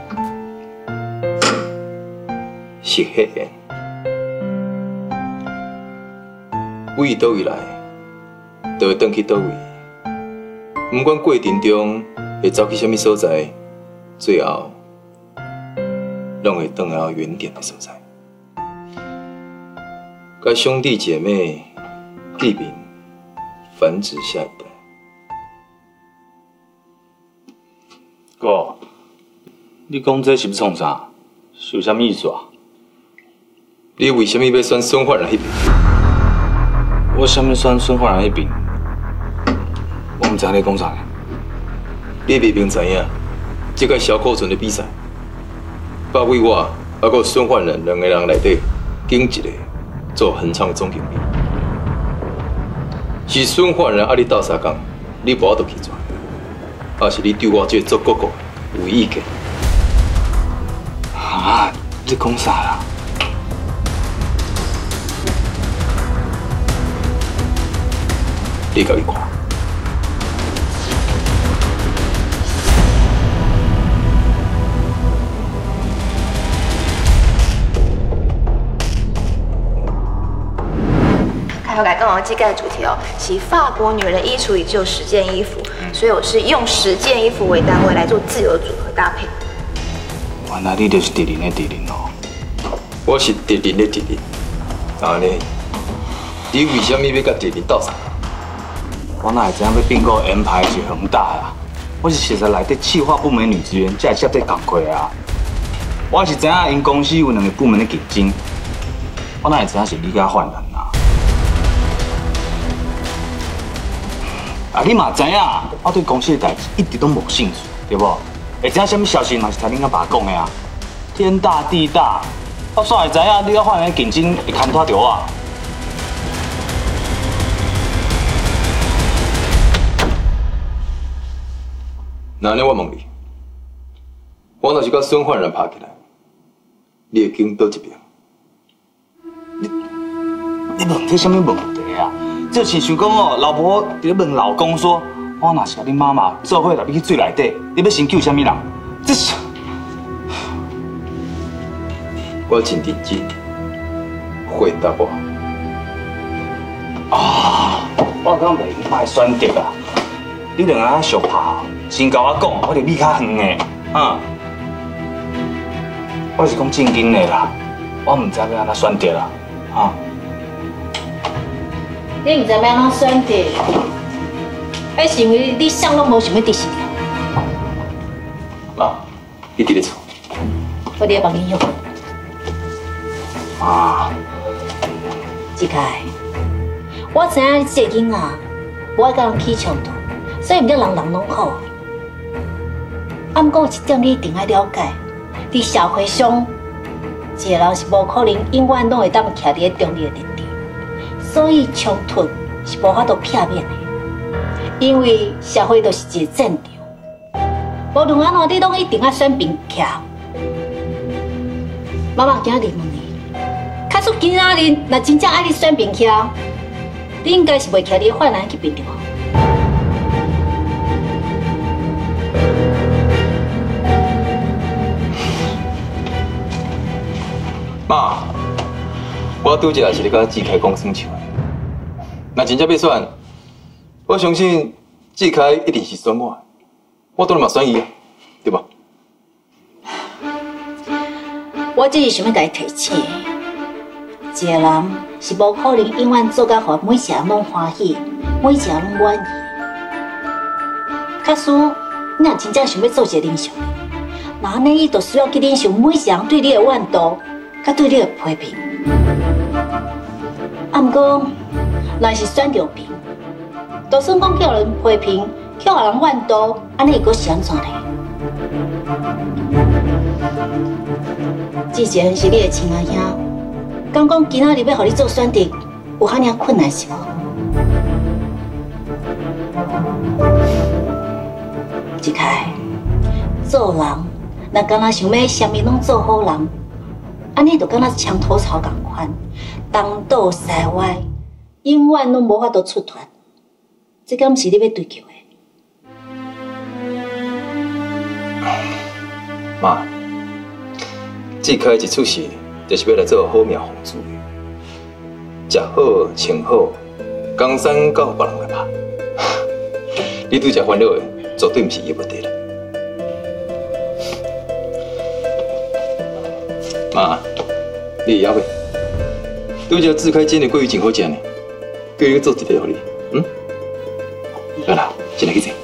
是迄个。位倒位来，就会转去倒位。不管过程中会走去什么所在，最后拢会转到原点的所在。甲兄弟姐妹地平繁殖下一代。 哥，你讲这是要创啥？是有啥意思啊？ 你为什么要选孙焕然迄边？ 我啥物选孙焕然迄边？我唔知你讲啥呢。 你未明知影，这个小库存的比赛，包括我，还有孙焕然两个人内底，拣一个做恒昌的总经理。 是孙焕然啊！你斗相共，你无法度去抓，还是你对我这个做哥哥有意见？ 啊！你讲啥啦？ 你家己看。 我来跟我这个主题哦，是法国女人的衣橱里只有十件衣服，所以我是用十件衣服为单位来做自由组合搭配。 原来你就是敌人的敌人哦。 我是敌人的敌人。安尼，你为什么要甲敌人斗相？ 我哪会知影要并购 M 牌是恒大啦？我是实在内底企划部门女职员才会接这工作啊。我是知影因公司有两个部门的竞争，我哪会知影是你甲换人啊？啊，你嘛知影，我对公司的代志一直都无兴趣，对不？会知影什么消息嘛是听恁阿爸讲的啊？天大地大，我煞会知影你甲换人的竞争会牵拖着我。 那呢，我问你，我若是甲孙焕然拍起来，你会拣倒一边？ 你问这什么问题啊？这是想讲哦，老婆伫咧问老公说，我若是甲你妈妈做伙落你去水内底，你要先救什么人？这是我真认真回答我。 啊，我刚袂用歹选择啊！你两个啊相拍，先甲我讲，我就离较远的，啊！我是讲正经的啦，我唔知要安怎选择啦，啊！ 你唔知要安怎选择，还是因为你啥拢无想要执行了？ 妈，你伫咧厝？ 我伫咧帮你用。 啊！ 志凯，我知影你这个囡仔无爱甲人起冲突，所以毋叫人人拢好。啊，毋过有一点你一定要了解，伫社会上，一个人是无可能永远拢会当徛伫咧中立的立场，所以冲突是无法度避免的，因为社会就是一个战场，无论安怎你拢一定要选边徛。妈妈今日问你。假使今仔日若真正爱你选边徛，你应该是袂徛你坏人去边对无？ 妈，我拄则是咧甲志凯讲算笑的。若真正要选，我相信志凯一定是选我，我当然嘛选伊啊，对吧？ 我只是想要甲你提醒。一个人是无可能永远做甲，互每一个人拢欢喜，每一个人拢满意。假使你若真正想要做一个领袖，那安尼伊就需要去忍受每一个人对你的怨妒，甲对你的批评。啊，毋过若是选着边，就算讲叫人批评，叫人怨妒，安尼又阁是安怎呢？之前是你的亲阿兄。刚讲今仔日要互你做选择，有遐尔困难是无？志凯，做人若敢若想要啥物拢做好人，安尼就敢若墙头草共款，东倒西歪，永远拢无法度出团。这敢是你要追求的？ 妈，志凯一出世。就是要来做好命皇子，食好穿好，江山交别人来拍。你拄则烦恼的，绝对毋是伊问题啦。妈，你会晓袂？拄则志开煎的桂鱼真好食呢，叫你做一个互你，嗯？来啦，进来去食。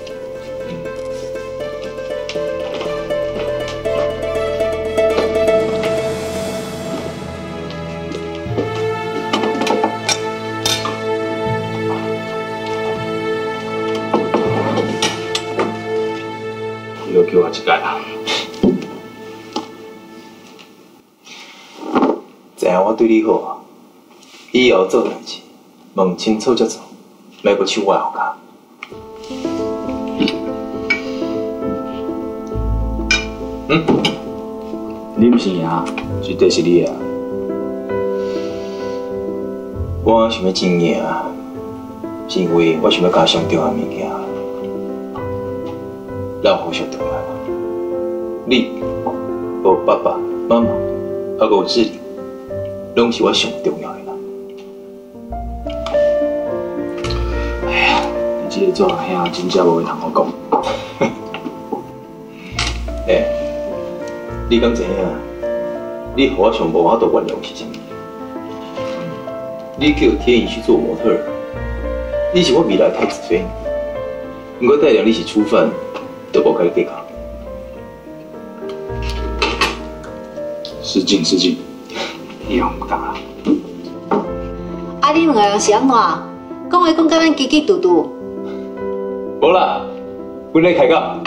叫我一届啦！知影我对你好，以后做代志问清楚再做， 来个手我后脚。嗯，你不是赢，绝对是你啊！我想要真赢，是因为我想要甲上重要的物件，让好上重要。你、我爸爸妈妈，还有志玲，拢是我上重要的人。哎呀，你这个做人兄真正无话通我讲。哎，你敢知影？你互我上无法度原谅是啥物？你叫天宇去做模特儿，你是我未来太子妃，不过代表你是初犯，都无该对抗。失敬失敬，你让唔大。 啊，你两个人是安怎？讲话讲甲咱叽叽嘟嘟。 无啦，本来开讲。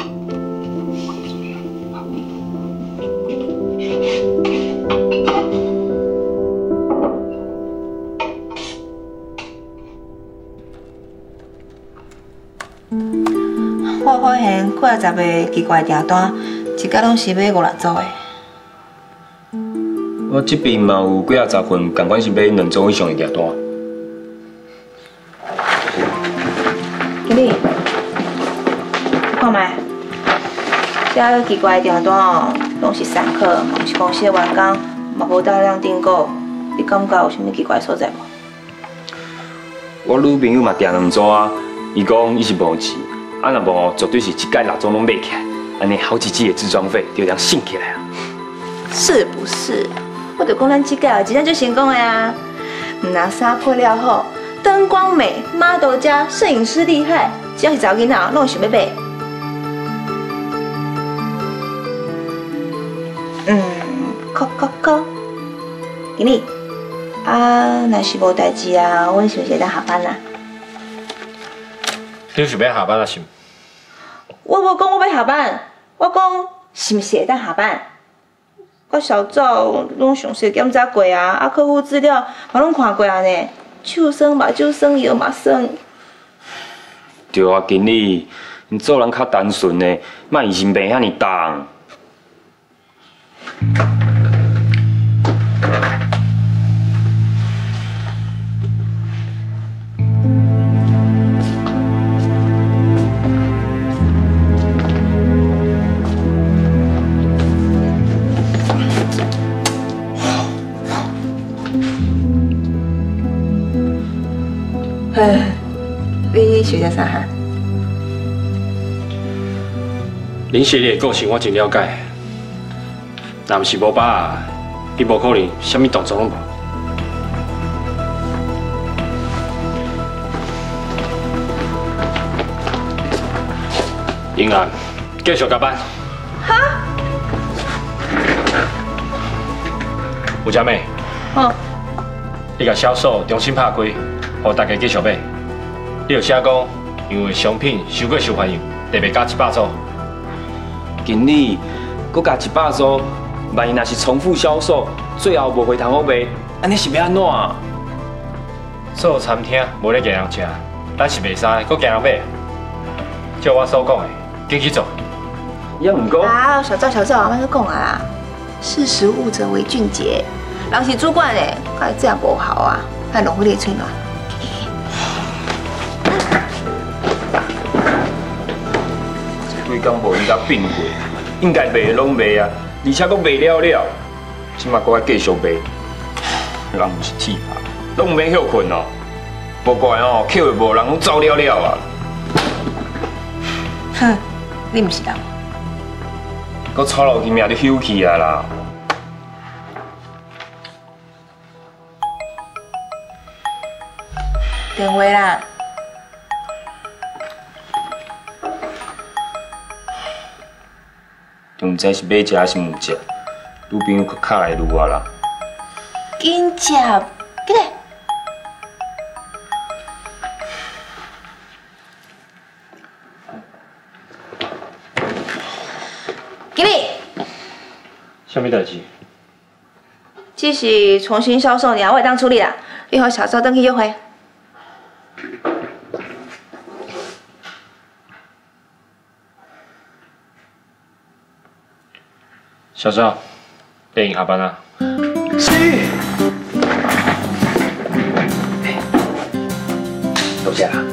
我发现几啊十个奇怪订单，一家拢是买五六组的。 我这边嘛有几啊十份，同款是买两组以上的订单。 经理，看卖，这奇怪的订单哦，拢是散客，嘛是公司的员工，嘛无大量订购，你感觉有啥物奇怪的所在无？ 我女朋友嘛订两组啊，伊讲伊是无钱。啊，若无绝对是一届六种拢买起来，安尼好几季的置装费就这样省起来啊！ 是不是？我就讲咱这届真正就成功的啊！唔拿衫配料好，灯光美 ，model 佳，摄影师厉害，只要是查某囡仔，拢想要买。嗯，扣扣扣，经理，啊，若是无代志啊，阮是不是当下班啦？ 你想要下班啊？是？ 我无讲我要下班，我讲是毋是会当下班？我小早拢详细检查过啊，啊客户资料嘛拢看过啊呢，手酸、目睭酸、腰嘛酸。 对啊，经理，你做人较单纯的，莫疑心病遐尼重。 哎，你学些啥哈？ 林学你的个性我真了解，若毋是无把握，你无可能啥物动作拢无。英安，继续加班。 哈？ 吴佳妹。 哦。 你甲销售重新拍开。互大家继续买，你就写讲，因为商品太过受欢迎，特别加一百组。 经理，搁加一百组，万一若是重复销售，最后无回通好卖，安尼是要安怎？ 做餐厅无咧惊人吃，咱是袂使搁惊人买。照我所讲的，紧去做。 也毋过。 啊，小赵小赵，慢去讲啊啦。识时务者为俊杰，人是主管嘞，该这样无好啊，还浪费你嘴软。 规工无应该变过，应该卖拢卖啊，而且佫卖了了，即马佫爱继续卖，人毋是铁拍，拢毋免休困哦。无怪哦，客户无人拢走了了啊。 哼，你毋是人。 佫吵落去命就休去啊啦。 电话啦。 就毋知是买食还是毋食，女朋友佫卡来撸我啦。 紧食，紧来。经理。 啥物代志？ 这是重新销售，你我会当处理啦。你和小赵登去约会。 小赵，电影下班啊。 是。多谢啦。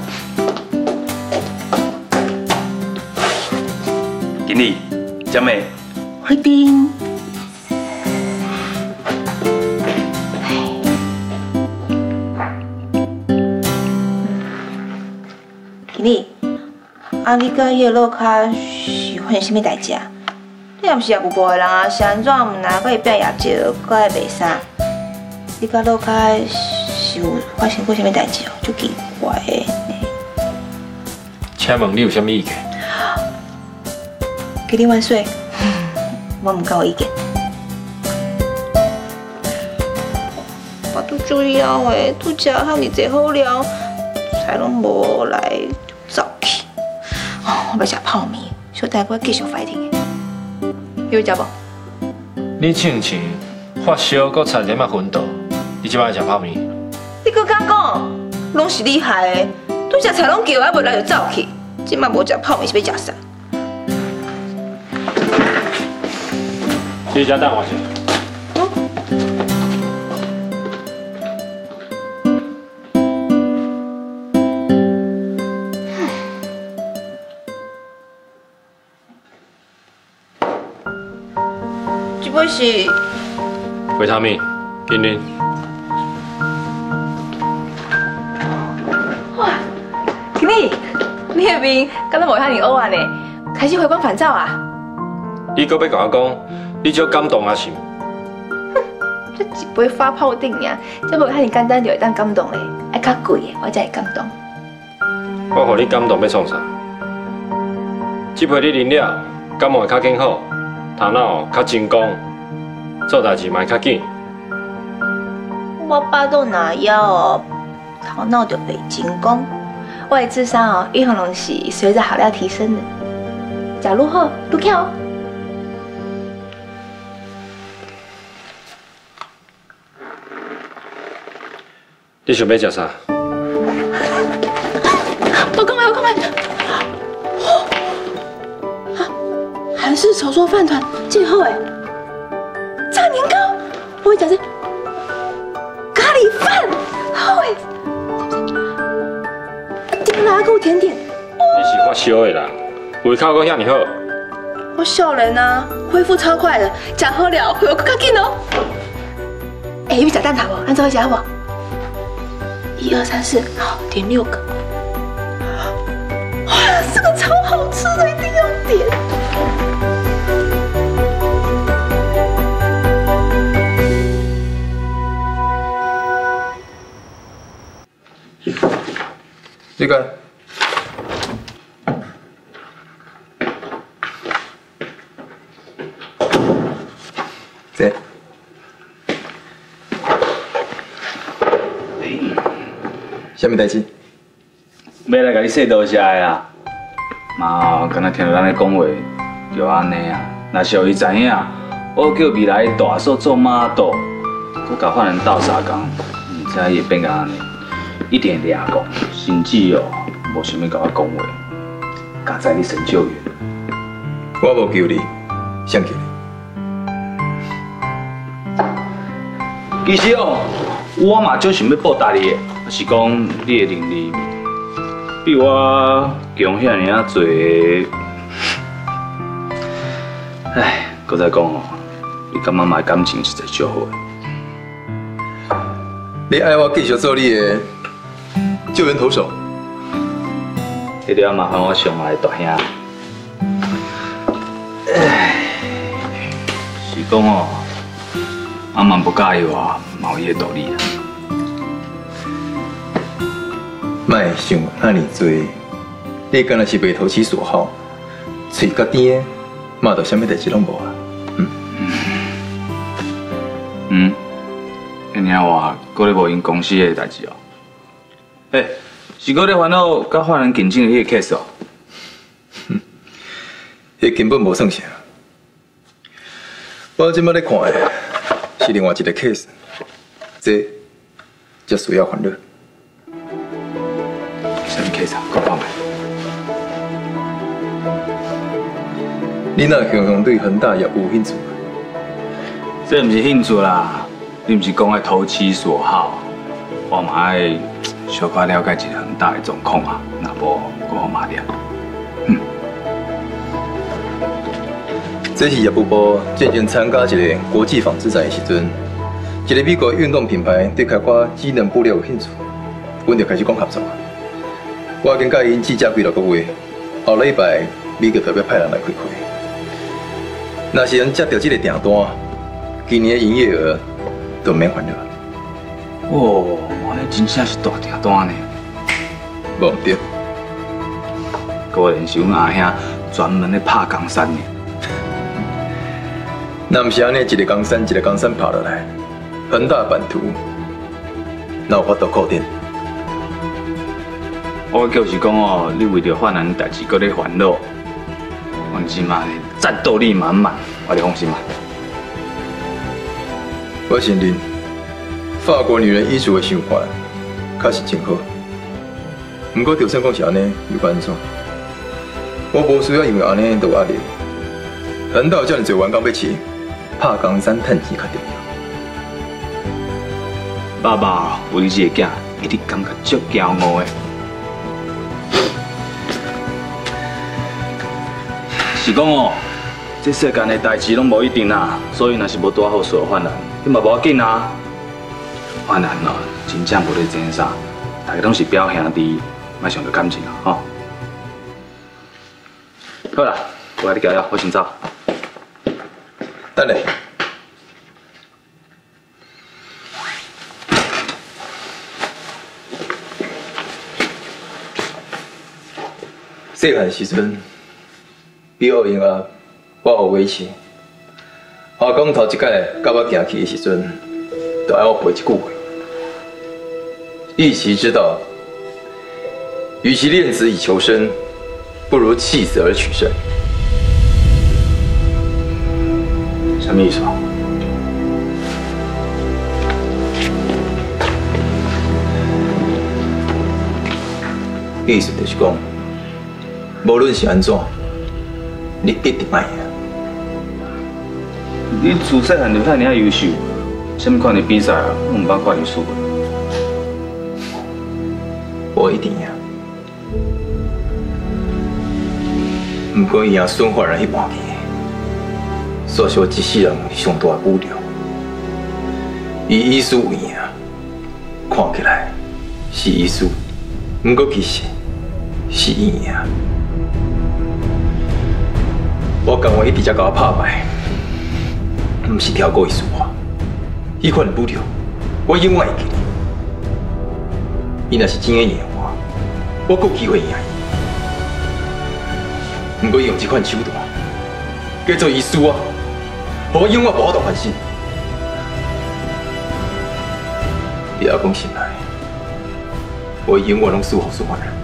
经理，江美。 辉丁。 经理，啊，你甲迄个老卡是发生啥物代志啊？你也毋是业务部的人啊，是安怎毋拿甲伊变业绩，甲伊卖衫？你甲老卡是有发生过啥物代志哦？足奇怪的。 请问你有啥物意见？ 经理万岁，我毋敢有意见。我拄注意了诶，拄食遐尼济好料，菜拢无来。走去！哦，我要食泡面，小弟我继续 fighting。有食无？ 你之前发烧，搁差点仔昏倒，你即摆食泡面？ 你搁敢讲？拢是你害的，拄食菜拢叫，还袂来就走去。即摆无食泡面是要食啥？ 你家等我一下。 我是维他命，冰冰。 哇，经理，你的面敢若无遐尼黑暗呢？开始回光返照啊？ 你搁要甲我讲，你足感动啊是？ 哼，这一杯发泡顶尔，这无遐尼简单就会当感动嘞，爱较贵的我才会感动。 我互你感动要创啥？这杯你啉了，感冒会较紧好，头脑较精光。做代志嘛较紧。 我巴肚哪枵哦，头脑就袂精光。 我的智商哦，一向拢是随着好料提升的。假如好，愈巧哦。 你想要食啥？ 我讲来，我讲来。啊，韩式手做饭团，真好哎。炸年糕，我会食这咖喱饭，好诶！甜辣还有甜点。 你是发烧的啦，胃口阁遐尼好。 我少年啊，恢复超快的，食好了恢复较紧哦。哎，要食蛋挞无？按照一下好不好？一二三四，好，点六个。哇，这个超好吃的，一定要点。 你看，这，什么代志？ 要来甲你说多谢啊！嘛，敢若听到咱咧讲话，就安尼啊。若是予伊知影，我叫未来大嫂做妈斗，佮甲犯人斗相共，毋知伊会变甲安尼。一定会掠讲，甚至哦，无想要甲我讲话，加在你神救援。 我无救你，谁救你？ 其实哦，我嘛就想要报答你的，是讲你的能力比我强遐尔啊侪。唉，搁再讲哦，你甲妈妈的感情实在足好的。 你爱我继续做你的救援投手？ 迄就要麻烦我上来大兄。唉，是讲哦，阿妈不介意我毛伊的道理啊。 莫想遐尼多，你敢若是袂投其所好，嘴甲甜的，嘛到啥物代志拢无啊？嗯。 嗯。遐尔话，搁咧无因公司的代志哦。诶，是搁咧烦恼甲犯人竞争的迄个 case 哦。 哼，迄根本无算啥。我即摆咧看的是另外一个 case， 这才需要烦恼。 什么 case 啊？讲看卖。 你若雄雄对恒大业有兴趣？ 这毋是兴趣啦，你毋是讲爱投其所好，我嘛爱小可了解一下恒大的状况啊，若无搁好骂点。嗯。 这是业务部最近参加一个国际纺织展的时阵，一个美国运动品牌对开发机能布料有兴趣，阮就开始讲合作。我已经甲因记者几落个月，后礼拜美国特别派人来开会。若是能接到这个订单，今年的营业额就免烦恼。 哦，安尼真正是大订单呢。 无对， 果然是阮阿兄专门咧拍江山呢。 那毋是安尼，一个江山一个江山拍落来，恒大版图哪有法度固定？ 我就是讲哦，你为着犯难代志，搁咧烦恼，阮即马咧战斗力满满，我你放心吧。 我承认，法国女人艺术的想法确实真好，不过就算讲是安尼，又该安怎？我无需要因为安尼就有压力。恒大有遮尔侪员工要饲，拍江山趁钱较重要。 爸爸为你这个囝，一直感觉足骄傲的。是讲哦，这世间的代志拢无一定啦，所以若是无拄好所犯难，你嘛无要紧啊。犯难哦，真正无咧争啥，大家拢是表兄弟，莫伤着感情啊，吼。好啦，我你交了，我先走。 等下，细汉时阵。比奥运啊，我学围棋。阿公头一届甲我行去的时阵，就爱我背一句话：一棋之道，与其练子以求生，不如弃子而取胜。 什么意思啊？ 意思就是讲，无论是安怎。你一定爱赢。 你自细汉就遐尔优秀，什么款的比赛啊，我唔捌看你输过。 我一定赢。不过赢孙焕然迄盘棋，算是我一世人上大的武了。伊以输有赢，看起来是伊输，不过其实是伊赢。我甘愿伊直接甲我拍败，毋是挑过伊输我。迄款武力，我永远会记得。伊若是真个赢我，我阁有机会赢伊。毋过伊用这款手段，叫做伊输我，互我永远无法度翻身。你阿公醒来，我永远拢输互孙焕然。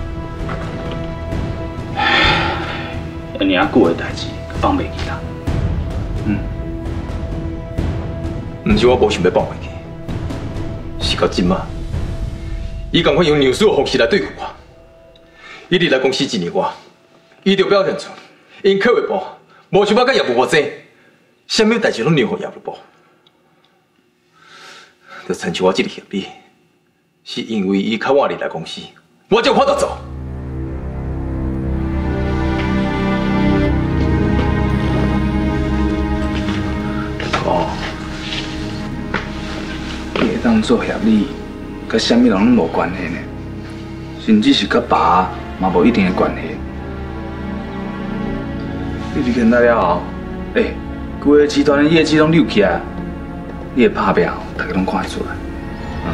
安尼啊久的代志。放袂记啦，嗯， 毋是我无想要放袂记，是到今嘛，伊赶快用娘子的方式来对付我。伊入来公司一年外，伊就表现出因客户部无想要甲业务部争，啥物代志拢让互业务部。就亲像我这个协议，是因为伊较晚入来公司，我才有法度做。 哦，会当做协理，甲啥物人拢无关系呢？甚至是甲爸嘛无一定的关系。你入现来了后，诶，规个集团的业绩拢溜起来，你的拍拼，大家拢看得出来。嗯。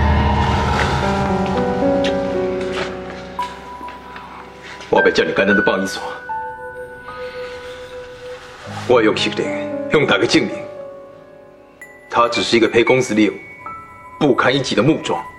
我袂遮尔简单就放伊线，我会用实力向大家证明。他只是一个陪公子猎物、不堪一击的木桩。